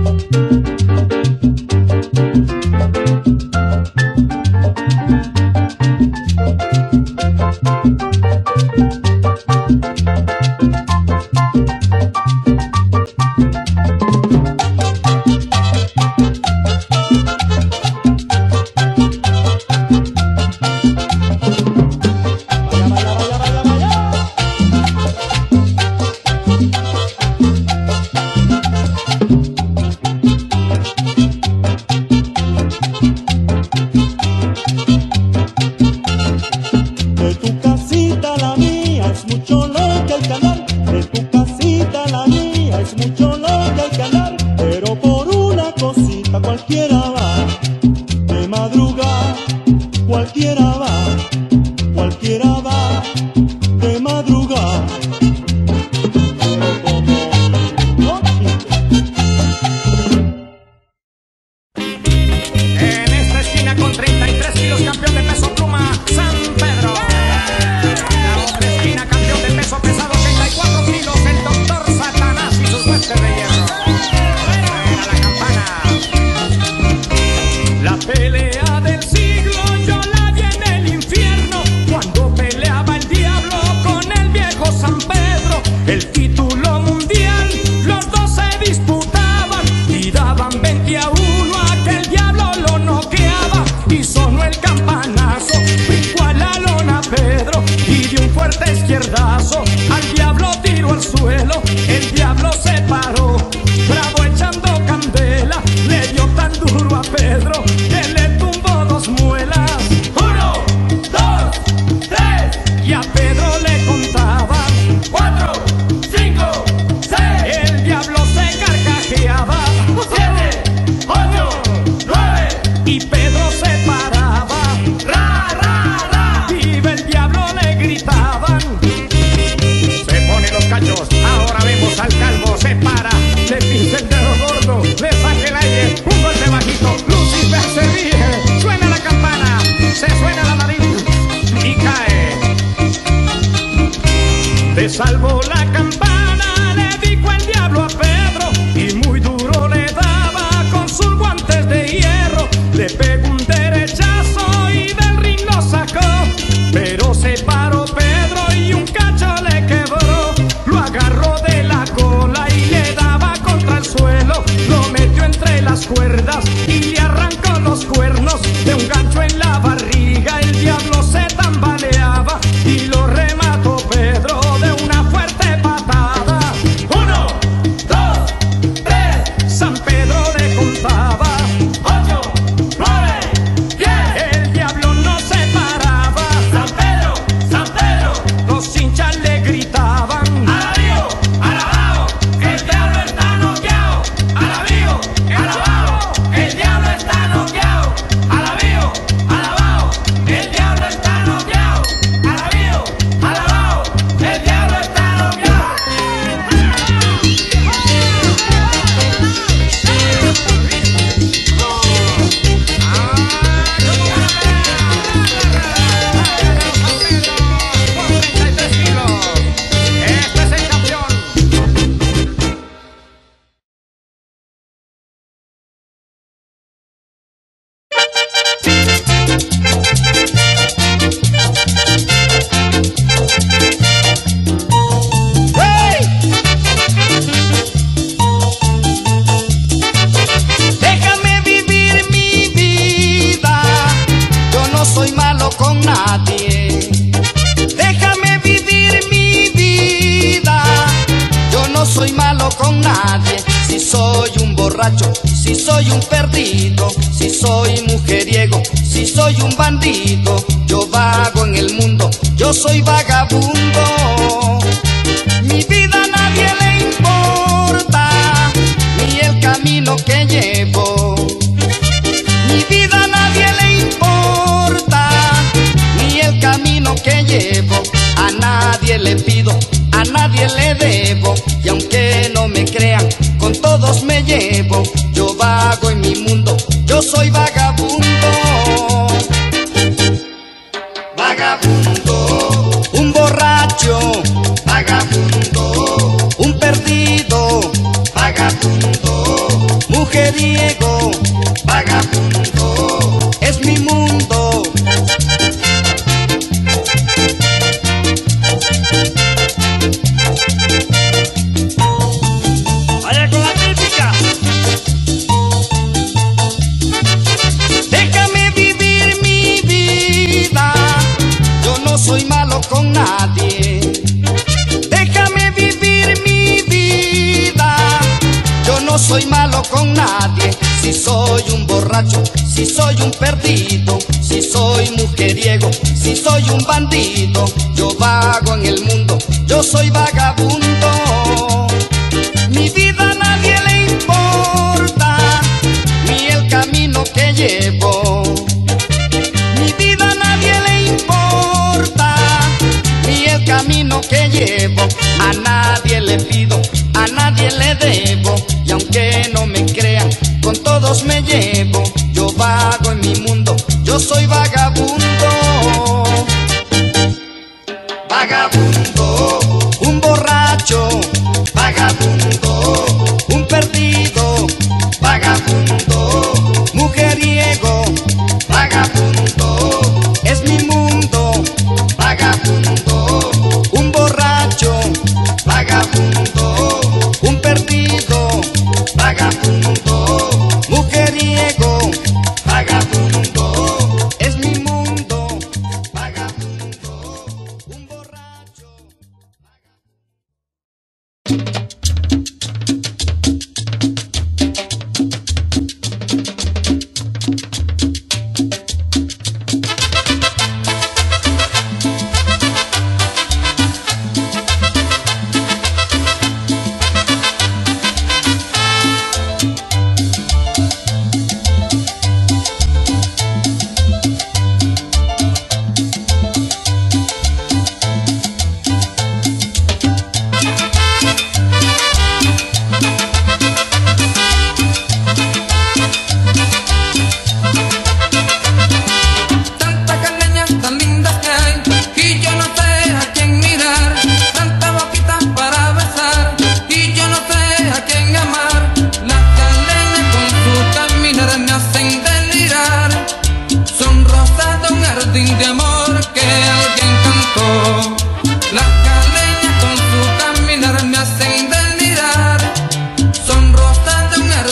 le pise el dedo gordo, le saque el aire, un golpe bajito, Lucifer se ríe, suena la campana, se suena la nariz y cae. Te salvó la campana, le dijo el diablo a Pedro, y muy duro le daba con sus guantes de hierro. Le pegó un derechazo y del ring lo sacó, pero se paró Pedro y un cacho le quebró. Lo agarró de la cola y le daba contra el suelo, lo metió entre las cuerdas y le arrancó los cuernos. De un gancho en la barriga el diablo se tambaleaba y lo remató Pedro de una fuerte patada. Uno, dos, tres, San Pedro le contaba. Ocho, nueve, diez, el diablo no se paraba. San Pedro, San Pedro, los hinchas le gritaban. Alabío, alabao, el diablo está noqueado. Alabío, alabao, el diablo está noqueado. Alabío, alabao, el diablo está noqueado. Alabío, alabao, el diablo está noqueado. treinta y tres kilos. Este es el campeón. Déjame vivir mi vida, yo no soy malo con nadie. Déjame vivir mi vida, yo no soy malo con nadie. Si soy un borracho, si soy un perdido, si soy mujeriego, si soy un bandido, yo vago en el mundo, yo soy vagabundo. Mi vida a nadie le importa, ni el camino que llevo. Mi vida a nadie le importa, ni el camino que llevo. A nadie le pido, a nadie le debo, y aunque no me crean, con todos me llevo. Yo vago en mi mundo, yo soy vagabundo. Vagabundo, un borracho, vagabundo, un perdido, vagabundo, mujeriego, vagabundo, es mi mundo. Vaya con la típica. Déjame vivir mi vida, yo no soy malo con nadie. Déjame vivir mi vida, yo no soy malo con nadie. Si soy un borracho, si soy un perdido, si soy mujeriego, si soy un bandido, yo vago en el mundo, yo soy vagabundo. Mi vida a nadie le importa, ni el camino que llevo. Mi vida a nadie le importa, ni el camino que llevo. A nadie le pido, a nadie le debo, y aunque no me crean, con todos me llevo. Yo vago en mi mundo, yo soy vagabundo. Vagabundo, un borracho, vagabundo, un perdido, vagabundo, mujeriego, vagabundo, es mi mundo. Vagabundo, un borracho, vagabundo, un perdido, vagabundo, mujeriego,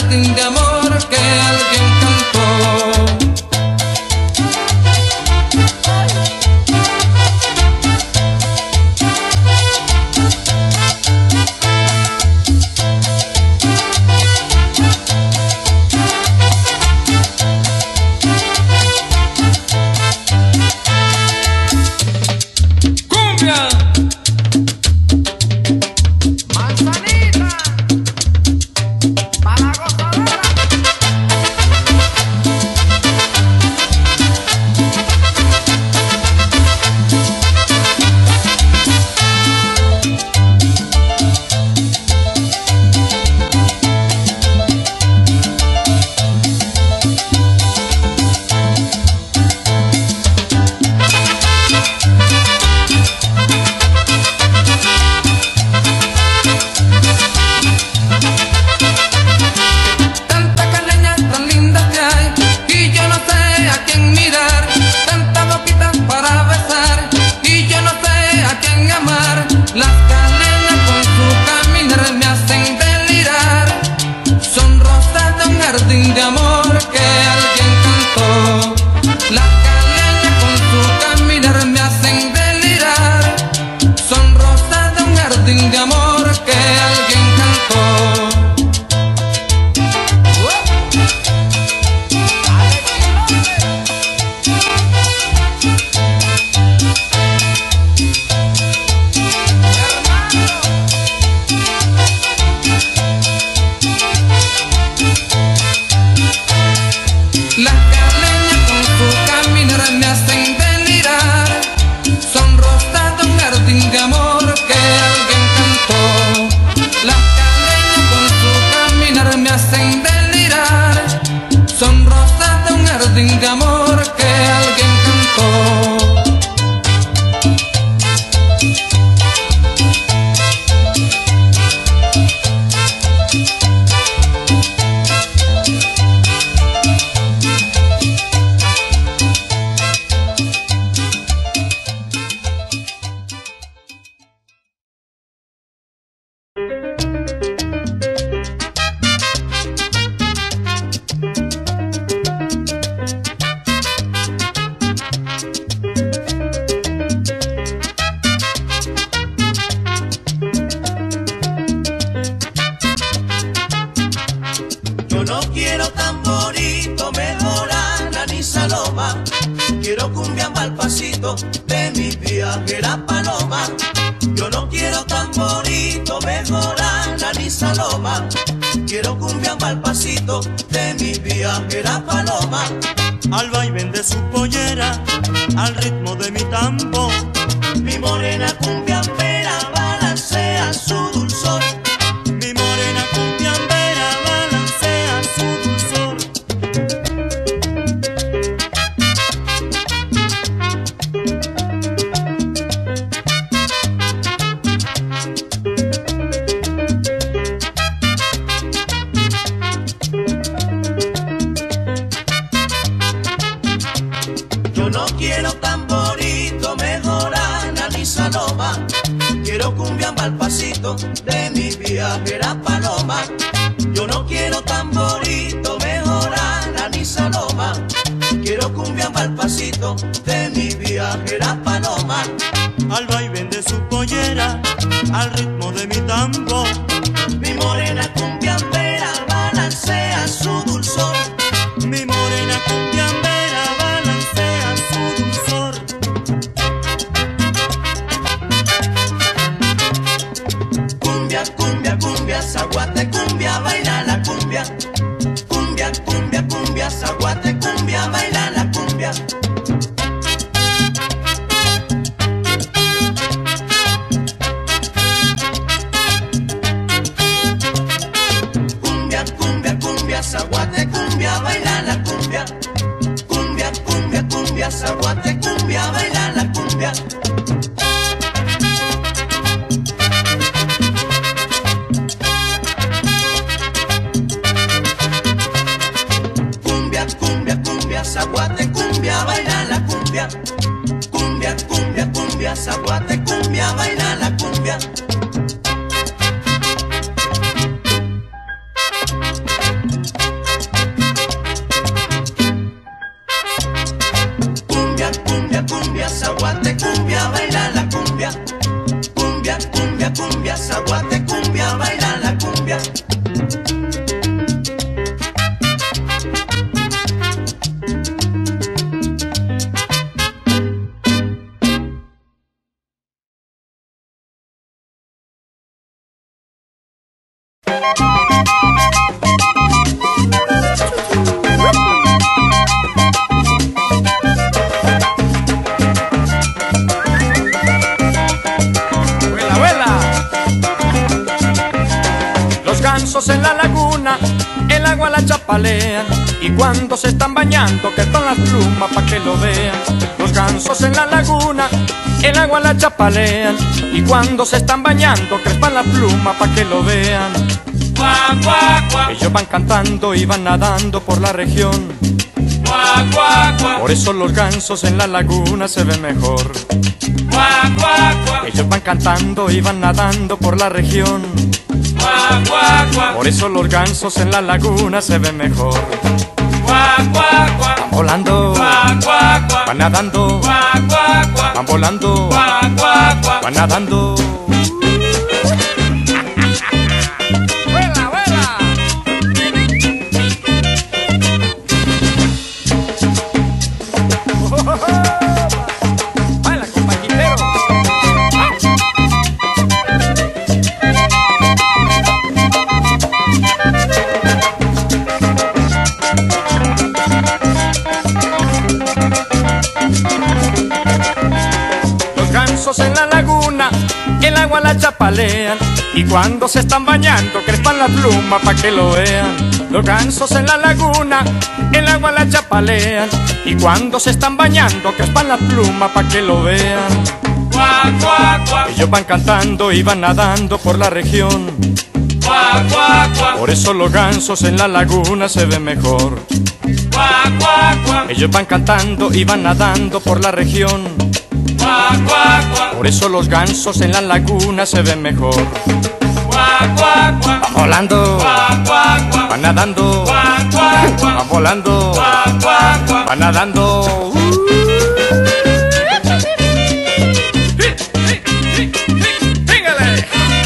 jardín de amor que alguien cantó. De mi viajera paloma, yo no quiero tan bonito, mejorana ni saloma. Quiero cumbia mal pasito de mi viajera paloma. Al vaivén de su pollera, al ritmo de mi tambor, mi morena cumbiambera balancea su dulzor. Mi morena cumbiambera balancea su dulzor. Quiero cumbia mal pasito de mi viajera paloma. Yo no quiero tamborito, mejorana ni saloma. Quiero cumbia mal pasito de mi viajera paloma. Al vaivén de su pollera, al ritmo de mi tambor, mi morena cumbiambera balancea su dulzor. Mi morena cumbiambera balancea su dulzor. Cumbia, cumbia, cumbia, zaguate, cumbia, baila la cumbia. Cumbia, cumbia, cumbia, zaguate, cumbia, baila la cumbia. Cumbia, cumbia, cumbia, zaguate, cumbia, baila la cumbia. Cumbia, cumbia, cumbia, zaguate, cumbia, baila la cumbia. Zaguate, cumbia, baila la cumbia. Cumbia, cumbia, cumbia, zaguate, cumbia, baila la cumbia. Cumbia, cumbia, cumbia, zaguate, cumbia, baila la cumbia. Cumbia, cumbia, cumbia, zaguate, cumbia, baila la cumbia. Vuela, vuela. Los gansos en la laguna, el agua la chapalean, y cuando se están bañando que están las plumas pa' que lo vean. Los gansos en la laguna, el agua la chapalean, y cuando se están bañando crespan la pluma pa' que lo vean. Cuac, cuac, cuac, Ellos van cantando y van nadando por la región, cuac, cuac, cuac, por eso los gansos en la laguna se ven mejor. cuac, cuac, cuac, Ellos van cantando y van nadando por la región, cuac, cuac, cuac, por eso los gansos en la laguna se ven mejor. cuac, cuac, cuac, Van volando, cuac, cuac, cuac, van nadando, cuac, cuac, cuac, van volando, cuac, cuac, cuac. van nadando. ¡Vuela, vuela! Baila, compañero. Los gansos en la laguna, el agua la chapalean, y cuando se están bañando crespan la pluma pa' que lo vean. Los gansos en la laguna, el agua la chapalean, y cuando se están bañando crespan la pluma pa' que lo vean. Cuac, cuac, cuac, Ellos van cantando y van nadando por la región, cuac, cuac, cuac, por eso los gansos en la laguna se ven mejor. cuac, cuac, cuac, Ellos van cantando y van nadando por la región, cuac, cuac, cuac, por eso los gansos en la laguna se ven mejor. cuac, cuac, cuac, Van volando, cuac, cuac, cuac, van nadando, cuac, cuac, cuac, van volando, cuac, cuac, cuac. van nadando. ¡Píngale!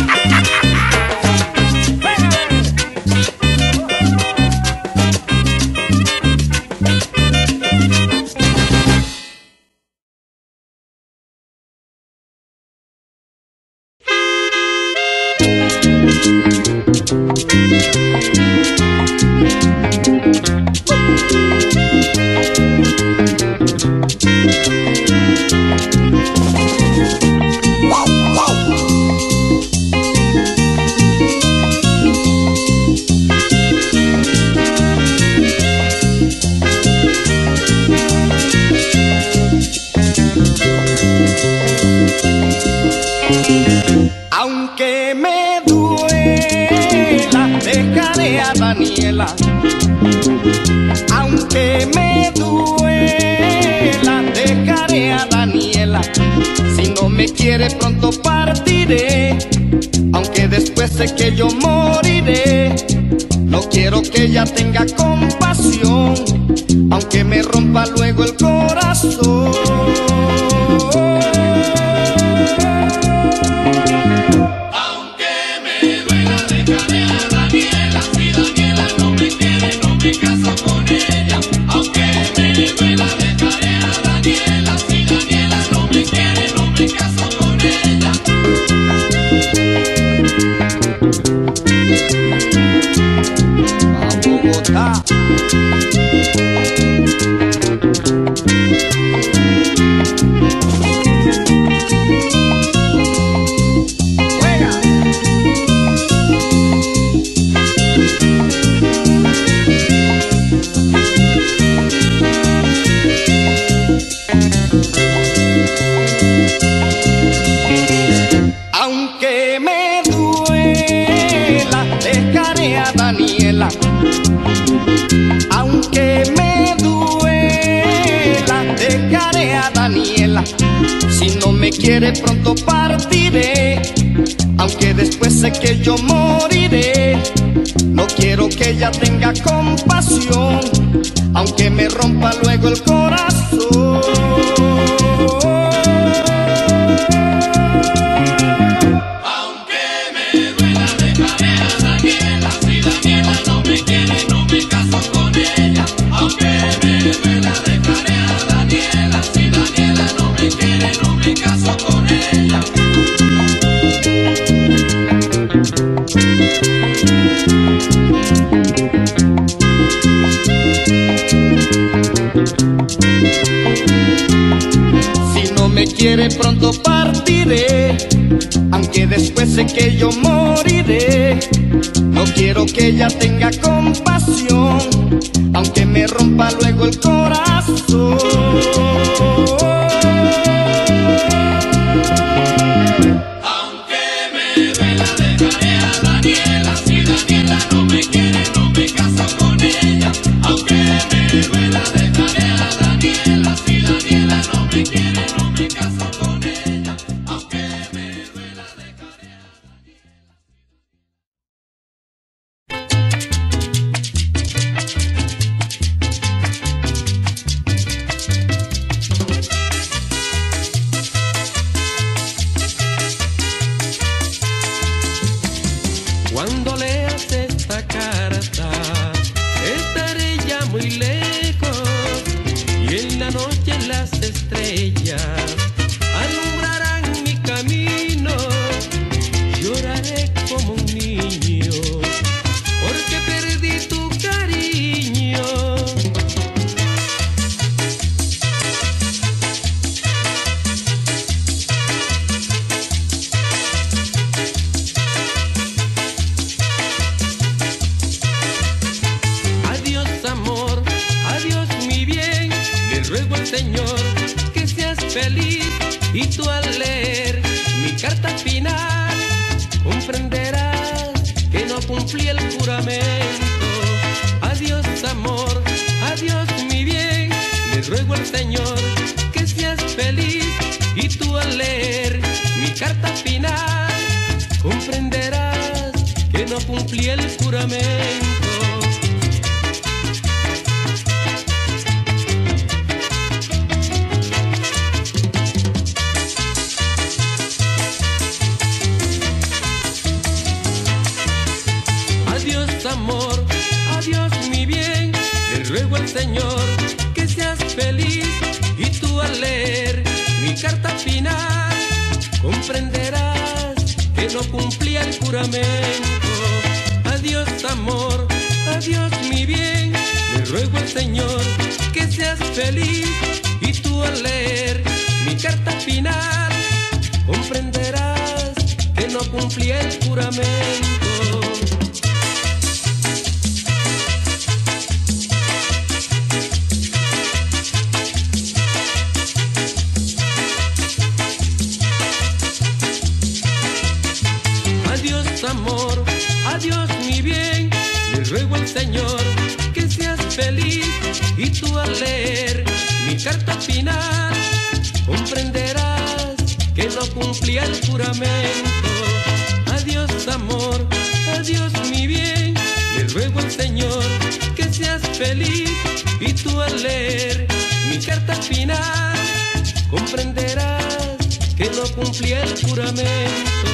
Aunque me duela, dejaré a Daniela. Aunque me duela, dejaré a Daniela. Si no me quiere pronto partiré, aunque después sé que yo moriré. No quiero que ella tenga compasión, aunque me rompa luego el corazón. Bogotá. Aunque me duela, dejaré a Daniela. Aunque me duela, dejaré a Daniela. Si no me quiere pronto partiré, aunque después sé que yo moriré. No quiero que ella tenga compasión, aunque me rompa luego el corazón. Aunque me duela, dejaré a Daniela. Si Daniela no me quiere, no me caso con ella. Aunque me duela, dejaré a Daniela. Si Daniela no me quiere, no me caso con ella. Si no me quiere pronto partiré, aunque después sé que yo moriré. No quiero que ella tenga compasión, aunque me rompa luego el corazón. Aunque me duela, dejaré a Daniela. Si Daniela no me quiere, no me caso con ella. Aunque me duela, dejaré a Daniela. Si Daniela no me quiere, no me caso con ella. Aunque me duela, dejaré a Cuando leas esta carta, estaré ya muy lejos, y en la noche las estrellas alumbrarán mi camino. Lloraré como un niño, porque perdí tu cariño. Adiós amor, adiós mi bien, le ruego al Señor que seas feliz, y tú al leer mi carta final comprenderás que no cumplí el juramento. Adiós amor, adiós mi bien, le ruego al Señor que seas feliz, y tú al leer mi carta final comprenderás que no cumplí el juramento. Adiós amor, adiós mi bien, le ruego al Señor que seas feliz, y tú al leer mi carta final comprenderás que no cumplí el juramento. Adiós amor, adiós mi bien, le ruego al Señor que seas feliz, y tú al leer mi carta final comprenderás que no cumplí el juramento. Adiós amor, adiós mi bien, le ruego al Señor que seas feliz, y tú al leer mi carta final comprenderás que no cumplí el juramento. Adiós amor, adiós mi bien, le ruego al Señor que seas feliz, y tú al leer mi carta final comprenderás que no cumplí el juramento.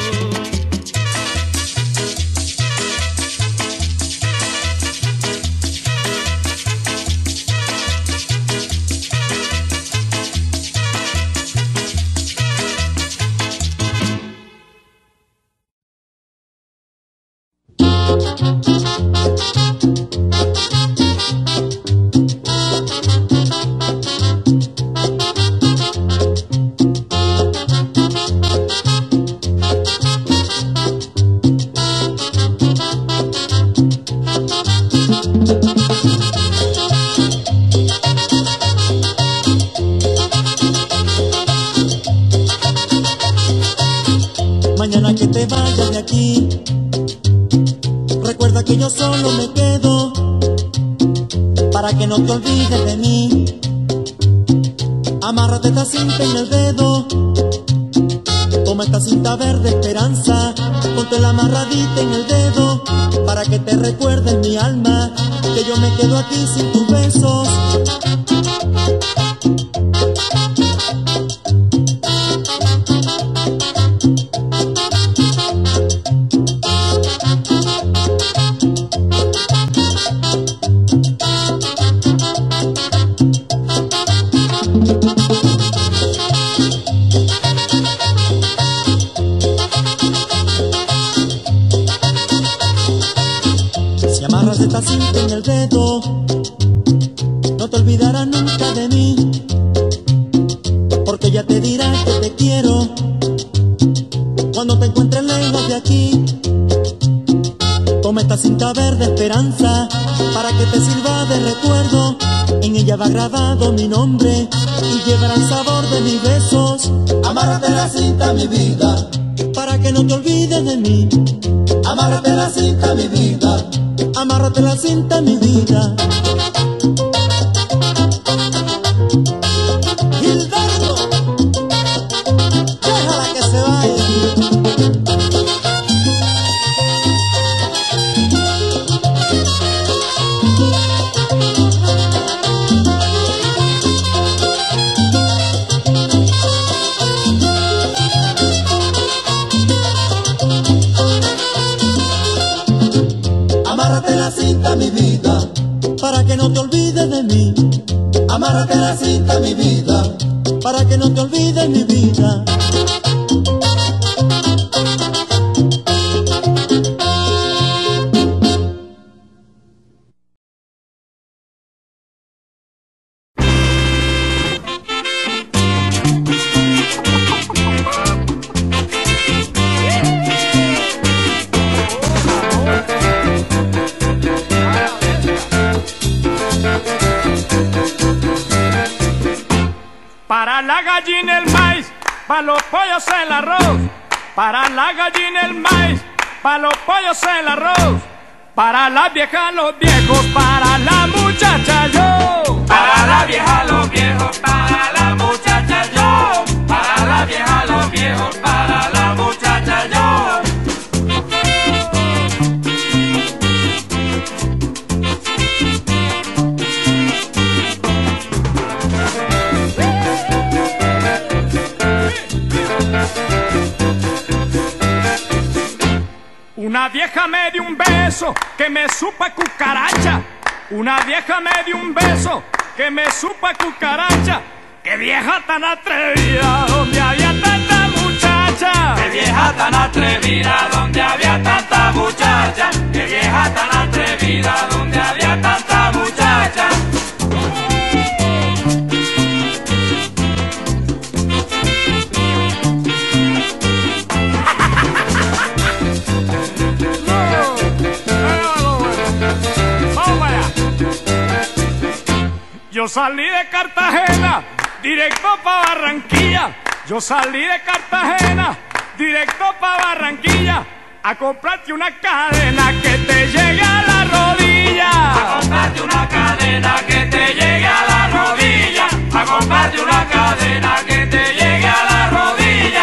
Mañana que te vayas de aquí, recuerda que yo solo me quedo, para que no te olvides de mí. Amárrate esta cinta en el dedo, toma esta cinta verde esperanza, ponte la amarradita en el dedo, para que te recuerde en mi alma, que yo me quedo aquí sin tus besos. Esta cinta en el dedo, no te olvidarás nunca de mí, porque ella te dirá que te quiero cuando te encuentres lejos de aquí. Toma esta cinta verde esperanza, para que te sirva de recuerdo. En ella va grabado mi nombre y llevará el sabor de mis besos. Amárrate la cinta, mi vida, para que no te olvides de mí. Amárrate la cinta, mi vida, amárrate la cinta, mi vida. Gilberto, déjala que se vaya. amárrate la cinta, mi vida, para que no te olvides de mí. amárrate la cinta, mi vida, para que no te olvides, mi vida. Para la gallina el maíz, para los pollos el arroz. Para la gallina el maíz, para los pollos el arroz. Para la vieja los viejos, para la muchacha yo. Para la vieja los viejos, para la muchacha yo. Para la vieja los viejos, para la muchacha yo. Una vieja me dio un beso que me supo a cucaracha. Una vieja me dio un beso que me supo a cucaracha. ¡Qué vieja tan atrevida donde había tanta muchacha! ¡Qué vieja tan atrevida donde había tanta muchacha! ¡Qué vieja tan atrevida donde había tanta muchacha! Yo salí de Cartagena, directo pa' Barranquilla. Yo salí de Cartagena, directo pa' Barranquilla. A comprarte una cadena que te llegue a la rodilla. A comprarte una cadena que te llegue a la rodilla. A comprarte una cadena que te llegue a la rodilla.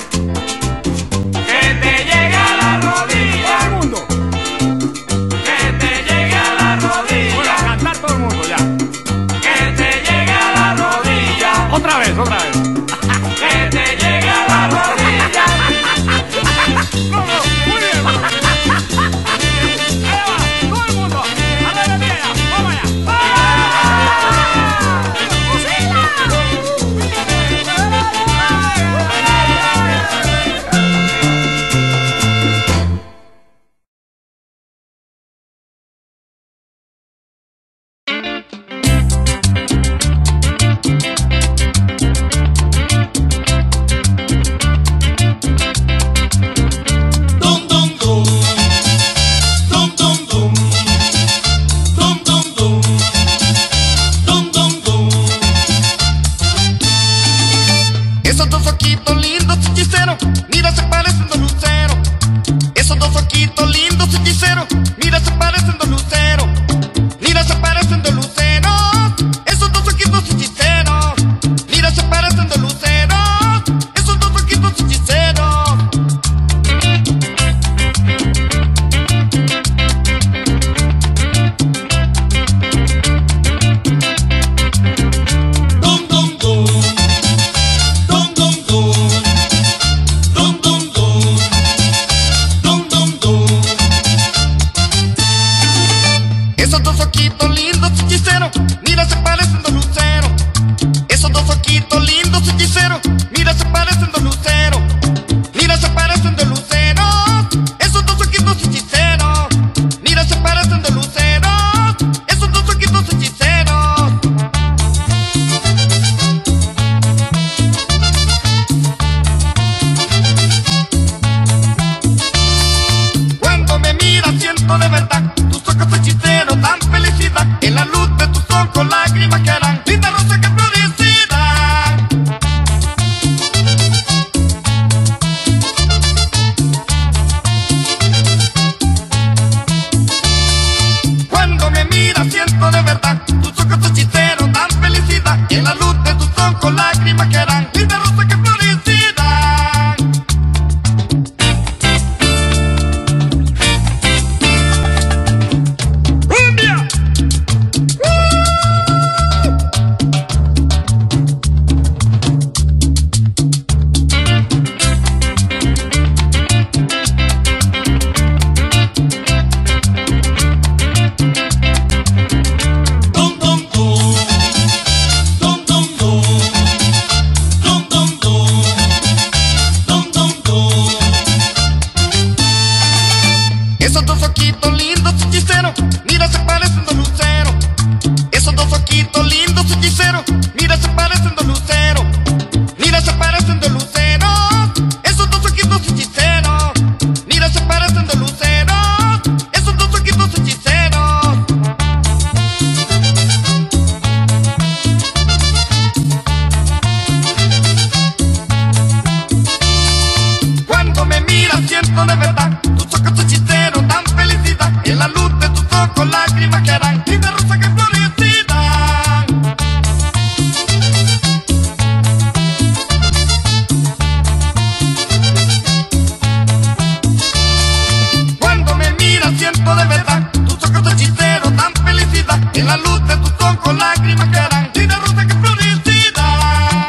Que te llegue a la rodilla. Todo el mundo. Que te llegue a la rodilla. Voy a cantar todo el mundo ya. Otra vez, otra vez. Que te llegue a la rodilla. No, no, muy bien. Ahí va, todo el mundo. ojitos lindos, hechicero, mira se parecen dos luceros. Esos dos ojitos lindos, hechicero, mira se parecen dos luceros. Mira se parecen dos luceros. Esos dos ojitos hechiceros, mira se parecen dos luceros. Esos dos ojitos hechiceros. Cuando me miras siento de verdad tus ojos hechiceros dan felicidad. En la luz de tus ojos lágrimas que harán linda rosa que florecerá. Cuando me miras siento de verdad tus ojos hechiceros dan felicidad. En la luz de tus ojos lágrimas que harán linda rosa que florecerá. ¡Cumbia! Dum dum dum, dum dum dum, dum dum dum, dum dum dum. Esos dos ojitos lindos, hechicero, mira se parecen dos luceros. Esos dos ojitos lindos, hechicero, mira se parecen dos luceros. Mira se parecen dos luceros. Esos dos ojitos hechiceros, mira se parecen dos luceros. Esos dos ojitos hechiceros. Cuando me miras siento de verdad tus ojos hechiceros dan felicidad. En la luz de tus ojos lágrimas que harán linda rosa que florecerá. Cuando me miras siento de verdad tus ojos hechiceros dan felicidad. En la luz de tus ojos lágrimas que harán linda rosa que florecerá.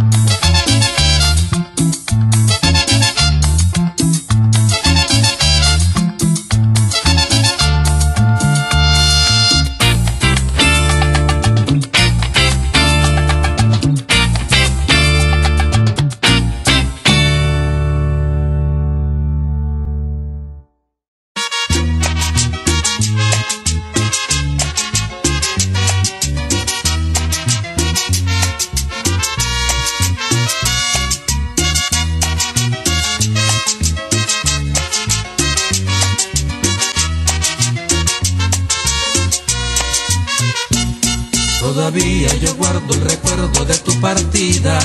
Todavía yo guardo el recuerdo de tu partida.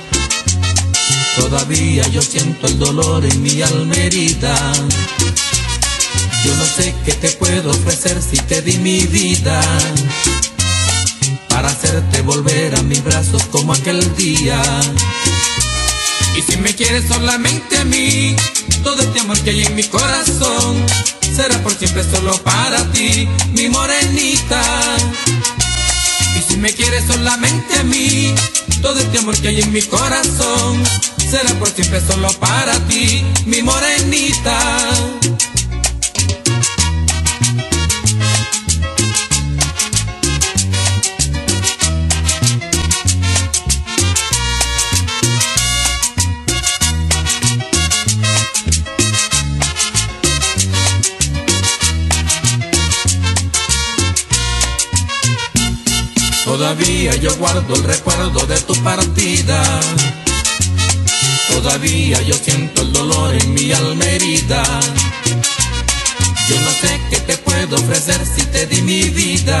Todavía yo siento el dolor en mi alma herida. Yo no sé qué te puedo ofrecer si te di mi vida, para hacerte volver a mis brazos como aquel día. Y si me quieres solamente a mí, todo este amor que hay en mi corazón será por siempre solo para ti, mi morenita. Y si me quieres solamente a mí, todo este amor que hay en mi corazón será por siempre solo para ti, mi morenita. Todavía yo guardo el recuerdo de tu partida. Todavía yo siento el dolor en mi alma herida. Yo no sé qué te puedo ofrecer si te di mi vida,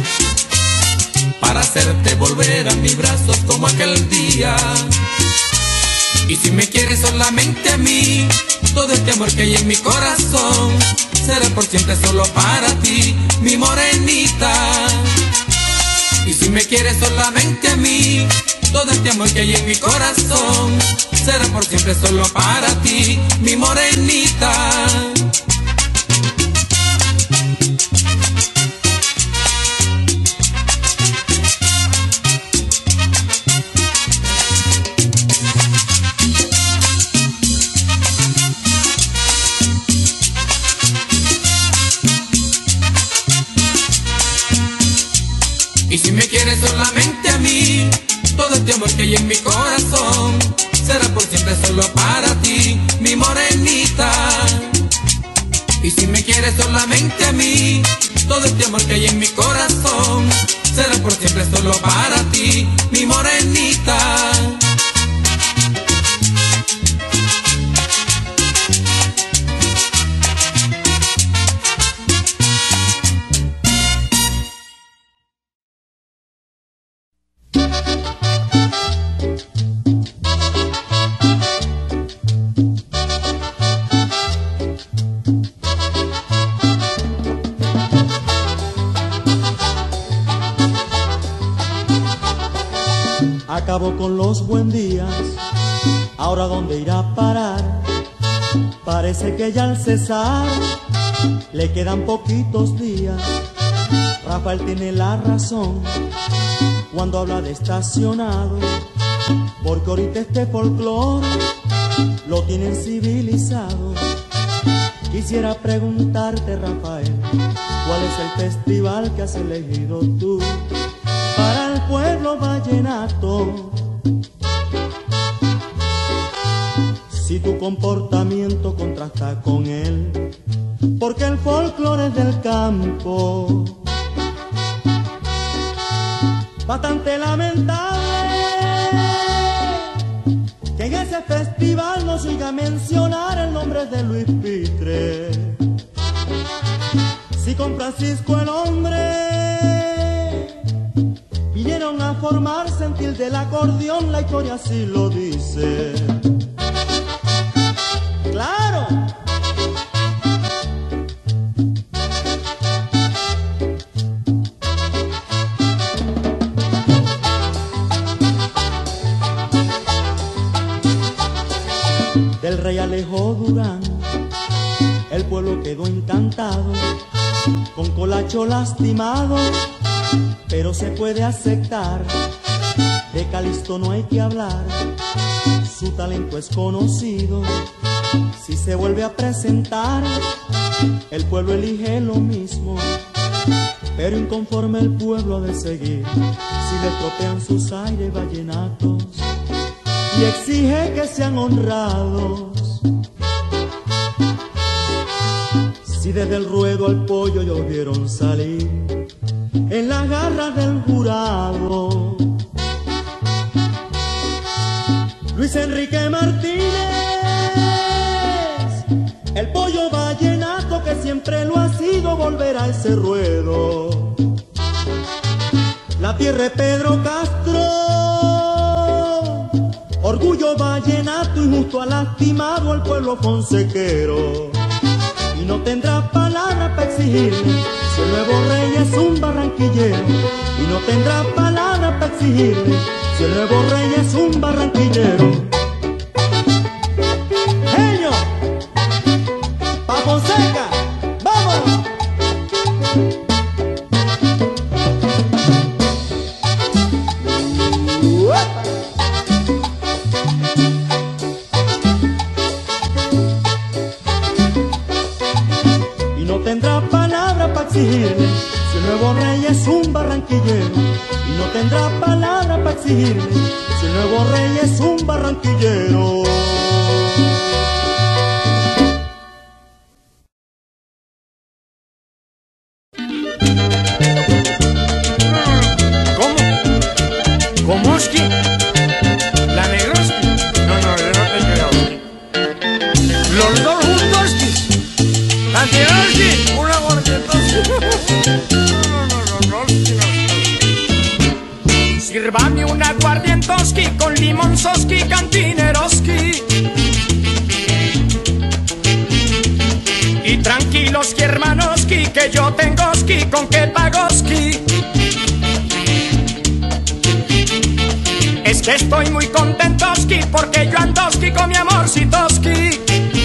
para hacerte volver a mis brazos como aquel día. Y si me quieres solamente a mí, todo este amor que hay en mi corazón será por siempre solo para ti, mi morenita. Y si me quieres solamente a mí, todo este amor que hay en mi corazón será por siempre solo para ti, mi morenita. Y si me quieres solamente a mí, todo este amor que hay en mi corazón será por siempre solo para ti, mi morenita. Y si me quieres solamente a mí, todo este amor que hay en mi corazón será por siempre solo para ti, mi morenita. Acabó con los buen días, ahora dónde irá a parar. Parece que ya al cesar le quedan poquitos días. Rafael tiene la razón cuando habla de estacionado, porque ahorita este folclore lo tienen civilizado. Quisiera preguntarte, Rafael, ¿cuál es el festival que has elegido tú para el pueblo vallenato? Si tu comportamiento contrasta con él, porque el folclore es del campo. Bastante lamentable que en ese festival no se oiga mencionar el nombre de Luis Pitre. Si con Francisco el hombre vinieron a formar sentir del acordeón, la historia así lo dice. ¡Claro! Del rey Alejo Durán, el pueblo quedó encantado, con Colacho lastimado, pero se puede aceptar. De Calixto no hay que hablar, su talento es conocido. Si se vuelve a presentar, el pueblo elige lo mismo, pero inconforme el pueblo ha de seguir si le tropean sus aires vallenatos y exige que sean honrados. Si desde el ruedo al pollo ellos vieron salir en las garras del jurado, Luis Enrique Martínez, el pollo vallenato que siempre lo ha sido, volverá a ese ruedo. La tierra de Pedro Castro, orgullo vallenato, y justo ha lastimado al pueblo fonsequero. Y no tendrá palabra para exigirle si el nuevo rey es un barranquillero. Y no tendrá palabra para exigirle si el nuevo rey es un barranquillero. ¡Genio! ¡Pa Fonseca! ¡Vamos! Y no tendrá palabra para exigirle si el nuevo rey es un barranquillero. Y no tendrá palabra para exigirle si el nuevo rey es un barranquillero. ¿Cómo? ¿Comoski? ¿La Negroski? No, no, yo no tengo Negroski. Los dos juntoski. La Negroski, una gordietoski. No, no, no, no, no, no. Sírvame una aguardientoski con limonzoski, cantineroski. Y tranquiloski, hermanoski, que yo tengoski con que pagoski. Es que estoy muy contentoski porque yo andoski con mi amorcitoski.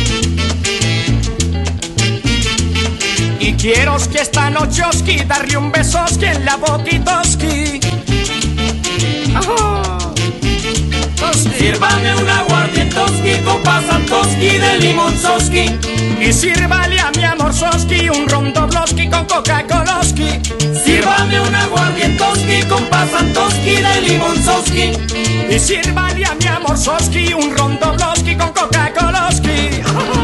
Y quiero que esta nocheoski darle un besoski en la boquitoski. Sírvame un aguardientoski con pasantoski de limonzoski. Y sírvale a mi amorzoski un rondobloski con Coca-Coloski. Sírvame un aguardientoski compa Santoski de Limonzoski. Y sírvale a mi amor Soski un ron Dobloski con Coca-Coloski.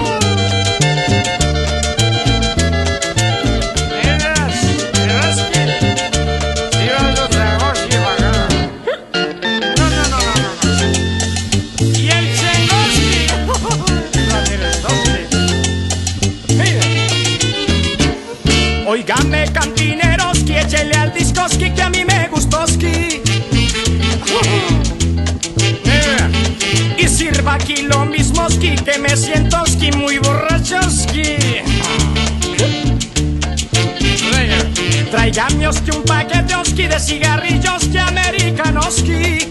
Óigame cantineroski, échele al discoski que a mí me gustoski. Y sirva aquí lo mismoski que me sientoski muy borrachoski. Tráigame oski un paqueteoski de cigarrilloski americanoski.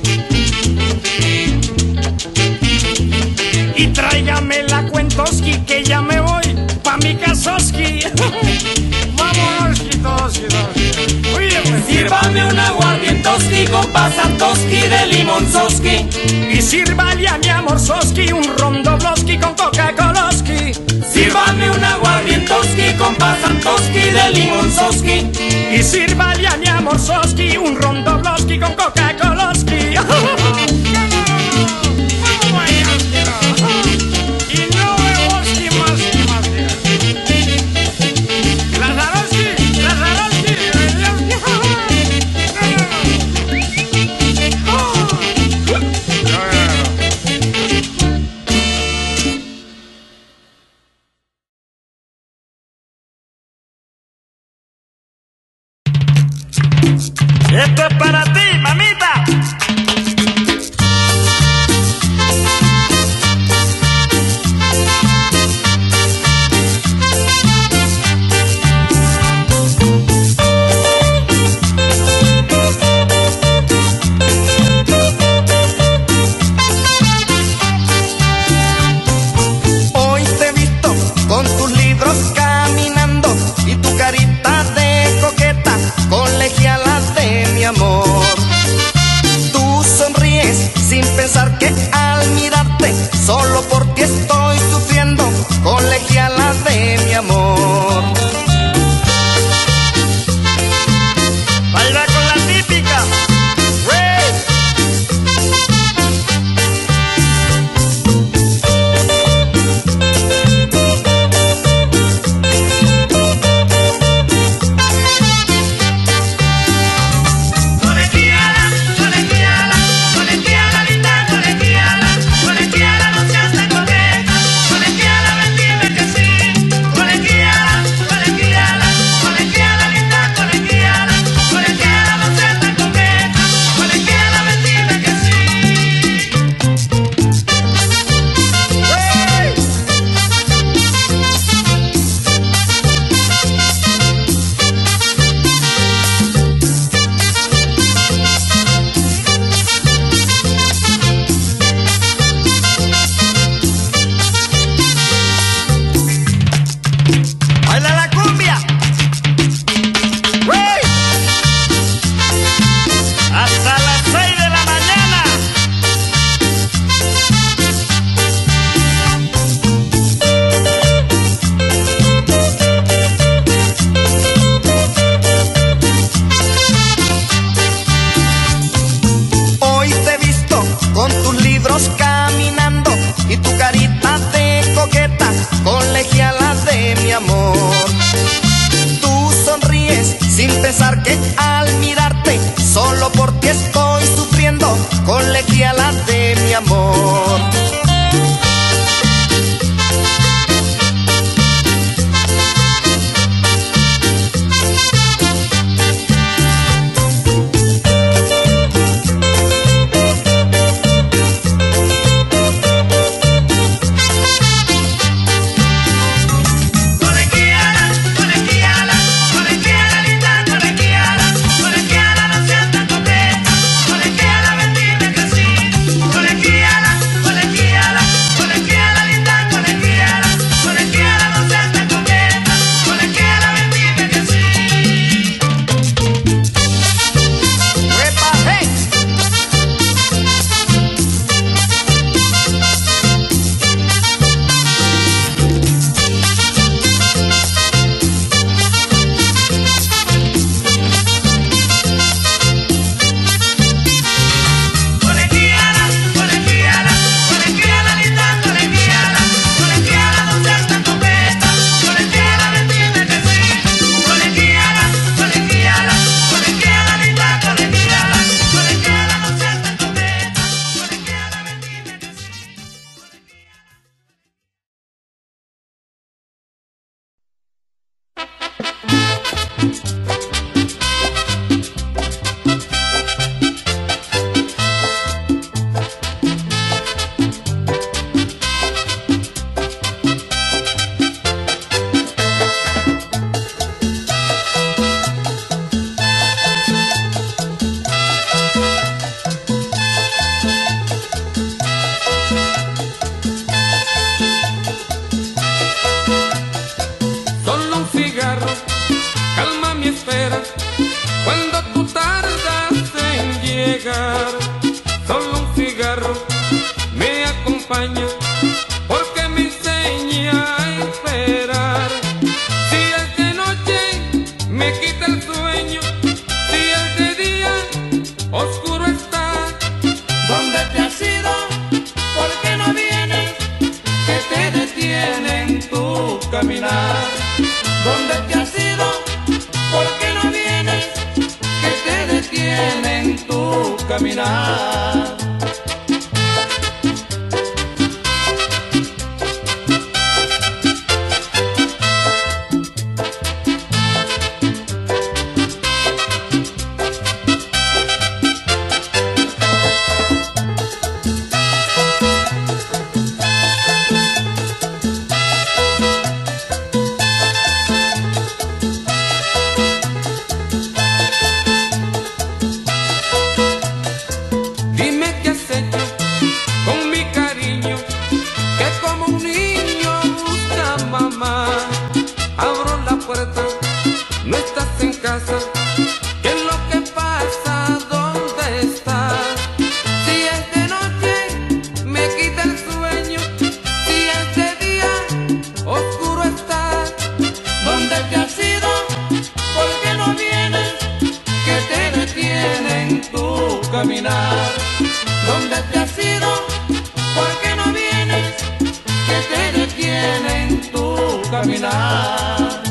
Y tráigame la cuentoski que ya me voy pa' mi casoski. Vámonos, todos, todos. Oye, pues, sírvame un aguardientoski, compa Santoski de Limonzoski. Y sírvale a mi amor Soski un ron Dobloski con Coca-Coloski. Sírvame un aguardientoski, compa Santoski de Limonzoski. Y sírvale a mi amor Soski un ron Dobloski con Coca-Coloski. Esto es para ti, mamita. Hoy te he visto con tus libros caminando y tu carita de coqueta, colegiala de mi amor. cuando tú tardas en llegar, solo un cigarro me acompaña, porque me enseña a esperar. Si es de noche me quita el sueño, si es de día oscuro está. ¿Dónde te has ido? ¿Por qué no vienes? Que te detiene en tu caminar. ¿Dónde te has ido? ¿Por qué no vienes? Que te detiene en tu caminar. No estás en casa, ¿qué es lo que pasa? ¿Dónde estás? Si es de noche, me quita el sueño, si es de día, oscuro estás. ¿Dónde te has ido? ¿Por qué no vienes? Que te detiene en tu caminar. ¿Dónde te has ido? ¿Por qué no vienes? Que te detiene en tu caminar.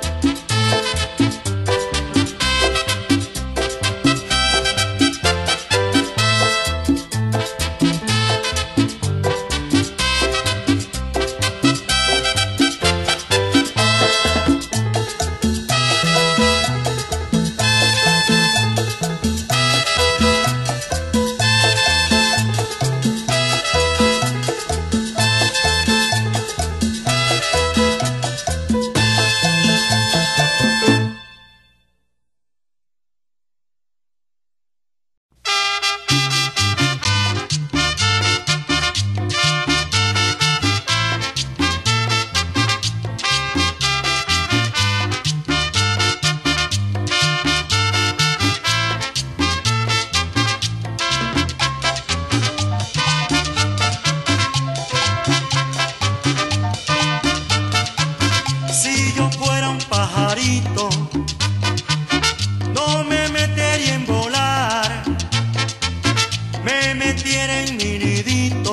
No me metería en volar, me metiera en mi nidito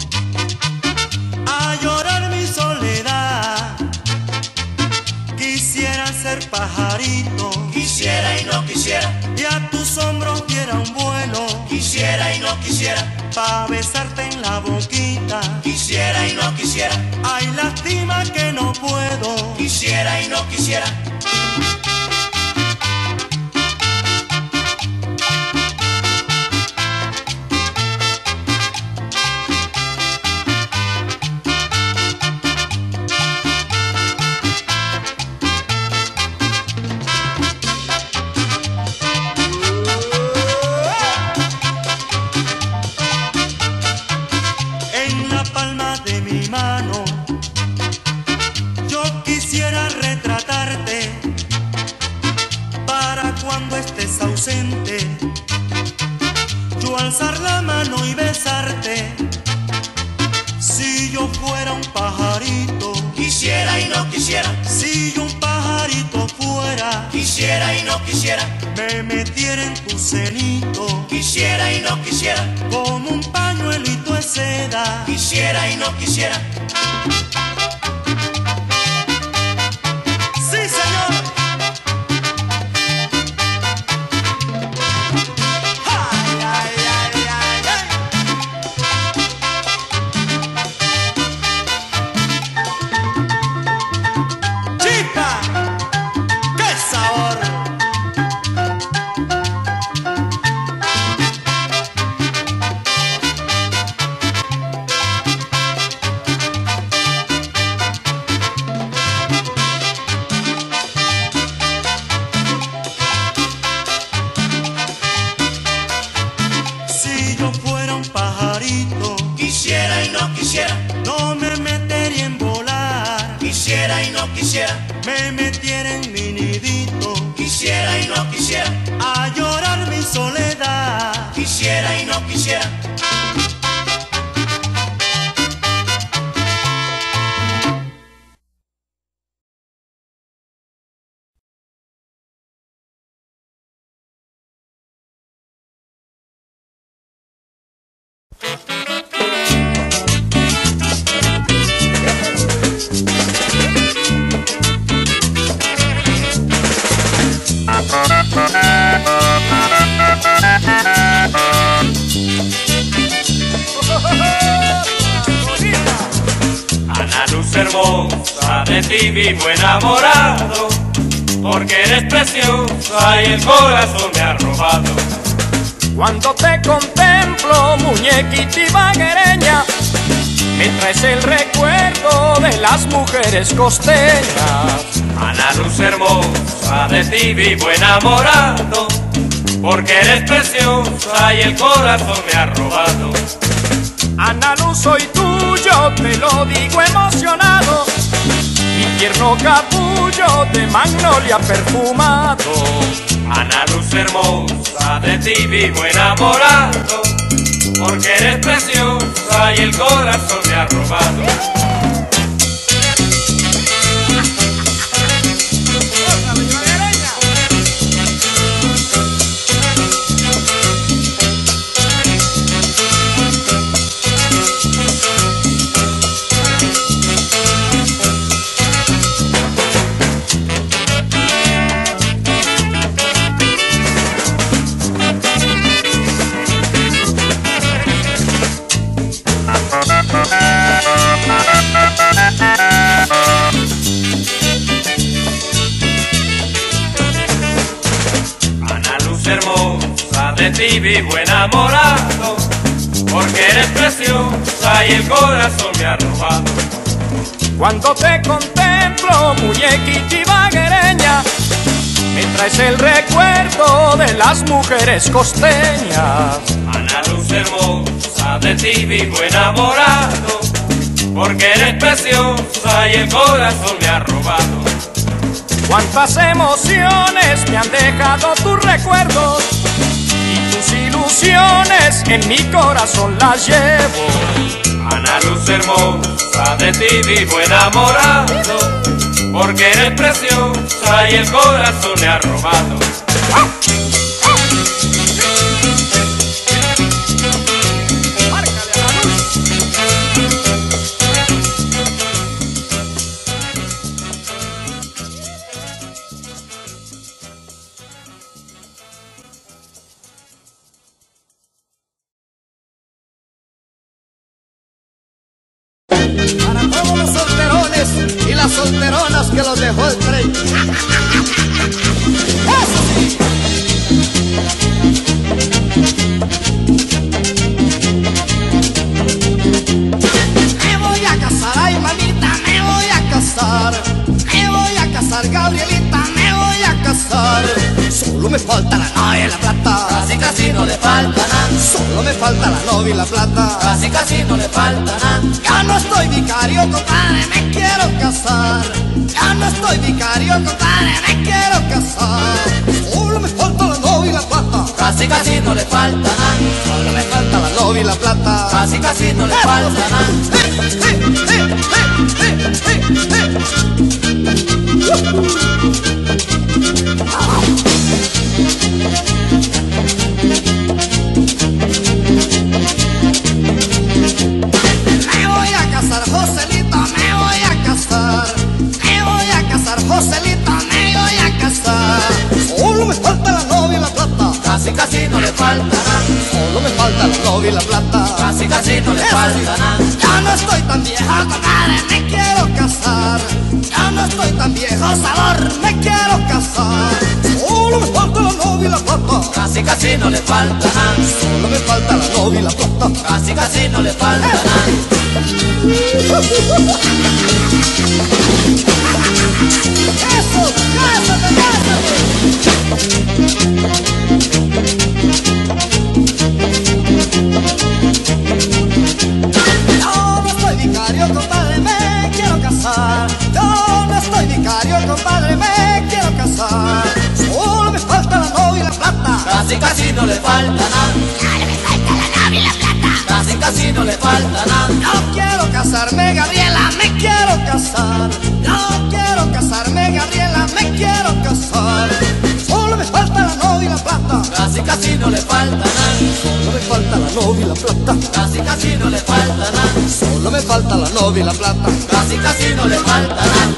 a llorar mi soledad. Quisiera ser pajarito, Quisiera y no quisiera, y a tus hombros diera un vuelo, quisiera y no quisiera, pa' besarte en la boquita. quisiera y no quisiera, Ay, lástima que no puedo. quisiera y no quisiera. En la palma de mi mano yo quisiera retratarte, para cuando estés ausente yo alzar la mano y besarte. Si yo fuera un pajarito, Quisiera y no quisiera, si yo un pajarito fuera, quisiera y no quisiera, me metiera en tu cenito quisiera y no quisiera, como un pañuelito de seda. quisiera y no quisiera. ¡Sí, señor! ¡Ay, ay, ay, ay, ay! ¡Chica! ¡Qué sabor! Si yo fuera un pajarito, Quisiera y no quisiera, no me metería en volar, quisiera y no quisiera, me metiera en mi nidito quisiera y no quisiera, a Ana Luz hermosa, de ti vivo enamorado, porque eres preciosa y el corazón me ha robado. Cuando te contemplo, muñequita ibaguereña, me traes el recuerdo de las mujeres costeñas. Ana Luz hermosa, de ti vivo enamorado, porque eres preciosa y el corazón me ha robado. Ana Luz, soy tuyo, te lo digo emocionado, mi tierno capullo de magnolia perfumado. Ana Luz hermosa, de ti vivo enamorado, porque eres preciosa y el corazón me ha robado. Ana Luz hermosa, de ti vivo enamorado, porque eres preciosa y el corazón me ha robado. Cuando te contemplo, muñequita ibaguereña, me traes el recuerdo de las mujeres costeñas. Ana Luz hermosa, de ti vivo enamorado, porque eres preciosa y el corazón me ha robado. Cuántas emociones me han dejado tus recuerdos, y tus ilusiones en mi corazón las llevo. Ana Luz hermosa, de ti vivo enamorado, porque eres preciosa y el corazón me ha robado. Para todos los solterones y las solteronas que los dejó el tren. ¡Eso sí! Me voy a casar, ay mamita, me voy a casar. Me voy a casar, Gabrielita, me voy a casar. Solo me falta la novia y la plata. Casi casi no le falta nada. Solo me falta la novia y la plata. Casi casi no le falta nada. Ya no estoy vicario, compadre, me quiero casar. Ya no estoy vicario, compadre, me quiero casar. Solo me falta la novia y la plata. Casi casi no le falta nada. Solo me falta la novia y la plata. Casi casi no le falta nada. Me voy a casar, Joselito, me voy a casar. Me voy a casar, Joselito, me voy a casar. Solo me falta la novia y la plata. Casi casi no le falta nada. Solo me falta la novia y la plata. Casi casi no le falta nada. Ya no estoy tan vieja, compadre, me quiero casar. Ya no estoy tan viejo, sabor, me quiero casar. Solo me falta la novia y la plata. Casi casi no le falta nada. Solo me falta la novia y la plata. Casi casi no le falta nada. ¡Eso! ¡Cásate, cásate! Yo no estoy vicario, compadre, me quiero casar. Yo no estoy vicario, compadre, me quiero casar. Solo me falta la novia y la plata. Casi casi no le falta nada. Solo me falta la novia y la plata. Casi casi no le falta nada. Yo quiero casarme, Gabriela, me quiero casar. Yo quiero casarme, Gabriela, me quiero casar. Solo me falta la novia y la plata. Casi casi no no le falta nada. Solo me falta la novia y la plata. Casi casi no le falta nada. Solo me falta la novia y la plata. Casi casi no le falta nada.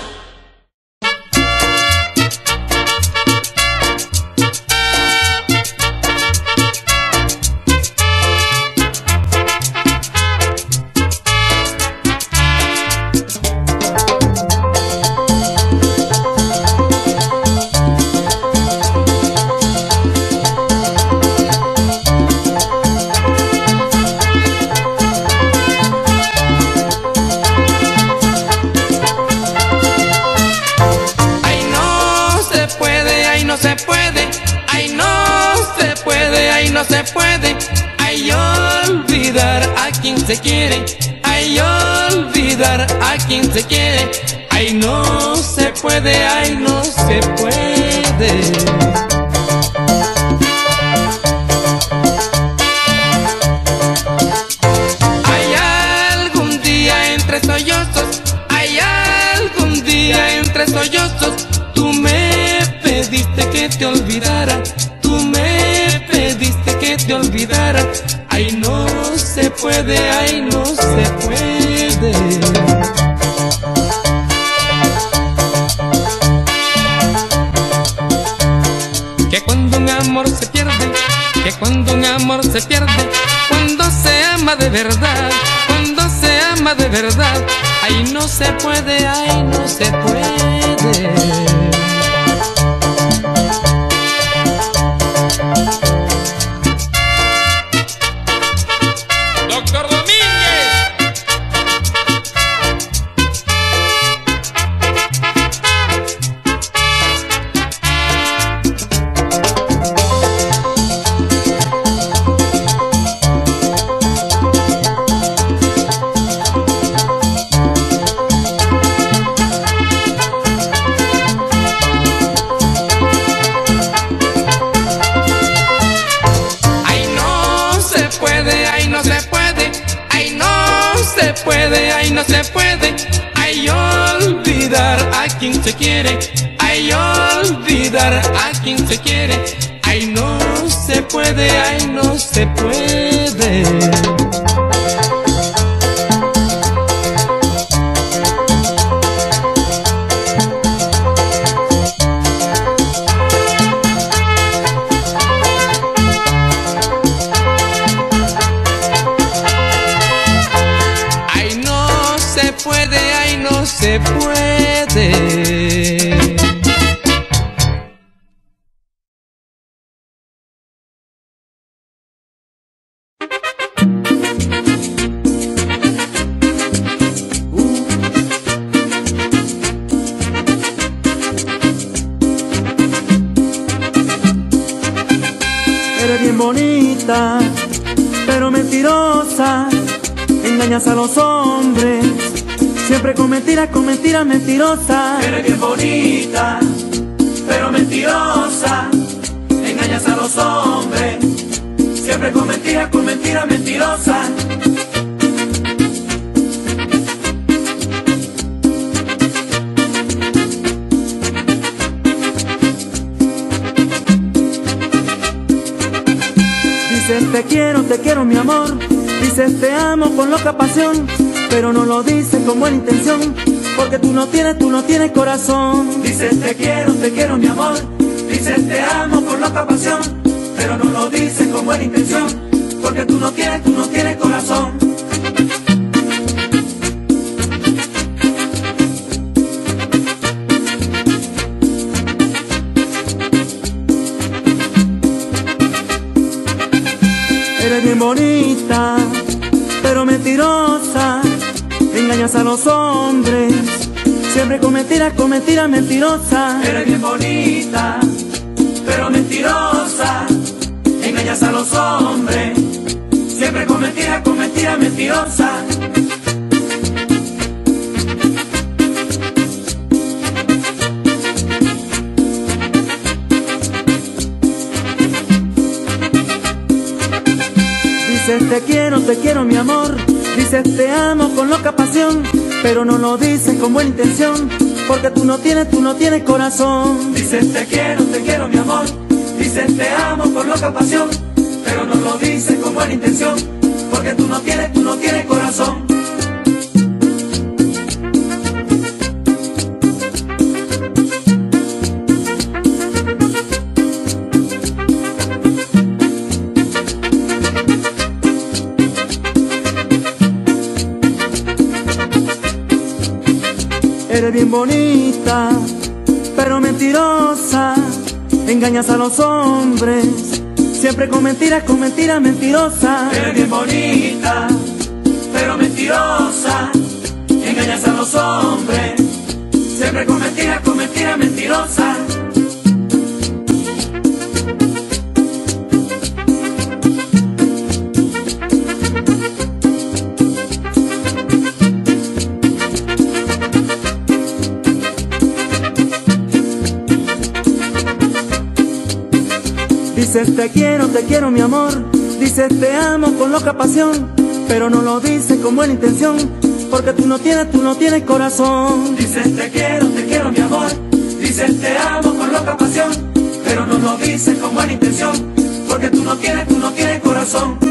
No se puede, ay, olvidar a quien se quiere, ay, olvidar a quien se quiere, ay, no se puede, ay, no se puede. Hay algún día entre sollozos, hay algún día entre sollozos, tú me pediste que te olvidara, tú me pediste que te olvidara, ay, no se puede, ay, no se puede. Que cuando un amor se pierde, que cuando un amor se pierde, cuando se ama de verdad, cuando se ama de verdad, ay, no se puede, ay, no se puede. Doctor Domínguez. Ay, no se puede, ay, no se puede, ay, no se puede, ay, no se puede, ay, olvidar a quien se quiere, ay, olvidar a quien se quiere, ay, no se puede, ay, no se puede. Ay, no se puede, ay, no se puede. Eres bien bonita, pero mentirosa, engañas a los hombres, siempre con mentiras, con mentiras mentirosas. Eres bien bonita, pero mentirosa, engañas a los hombres, siempre con mentiras, con mentiras mentirosas. Dices te quiero, te quiero mi amor, dices te amo con loca pasión, pero no lo dices con buena intención, porque tú no tienes, tú no tienes corazón. Dices te quiero, te quiero mi amor, dices te amo con loca pasión, pero no lo dices con buena intención, porque tú no tienes, tú no tienes corazón. Eres bien bonita, pero mentirosa, engañas a los hombres, siempre con mentiras, con mentiras mentirosas. Eres bien bonita, pero mentirosa, engañas a los hombres, siempre con mentiras, con mentiras mentirosas. Dices te quiero, te quiero mi amor, dices te amo con loca pasión, pero no lo dices con buena intención, porque tú no tienes, tú no tienes corazón. Dices te quiero, te quiero mi amor, dices te amo con loca pasión, pero no lo dices con buena intención, porque tú no tienes, tú no tienes corazón. Eres bien bonita, pero mentirosa, engañas a los hombres, siempre con mentiras, con mentiras mentirosas. Eres bien bonita, pero mentirosa, engañas a los hombres, siempre con mentiras, con mentiras mentirosas. Dices te quiero, te quiero mi amor, dices te amo con loca pasión, pero no lo dices con buena intención, porque tú no tienes, tú no tienes corazón. Dices te quiero, te quiero mi amor, dices te amo con loca pasión, pero no lo dices con buena intención, porque tú no tienes, tú no tienes corazón.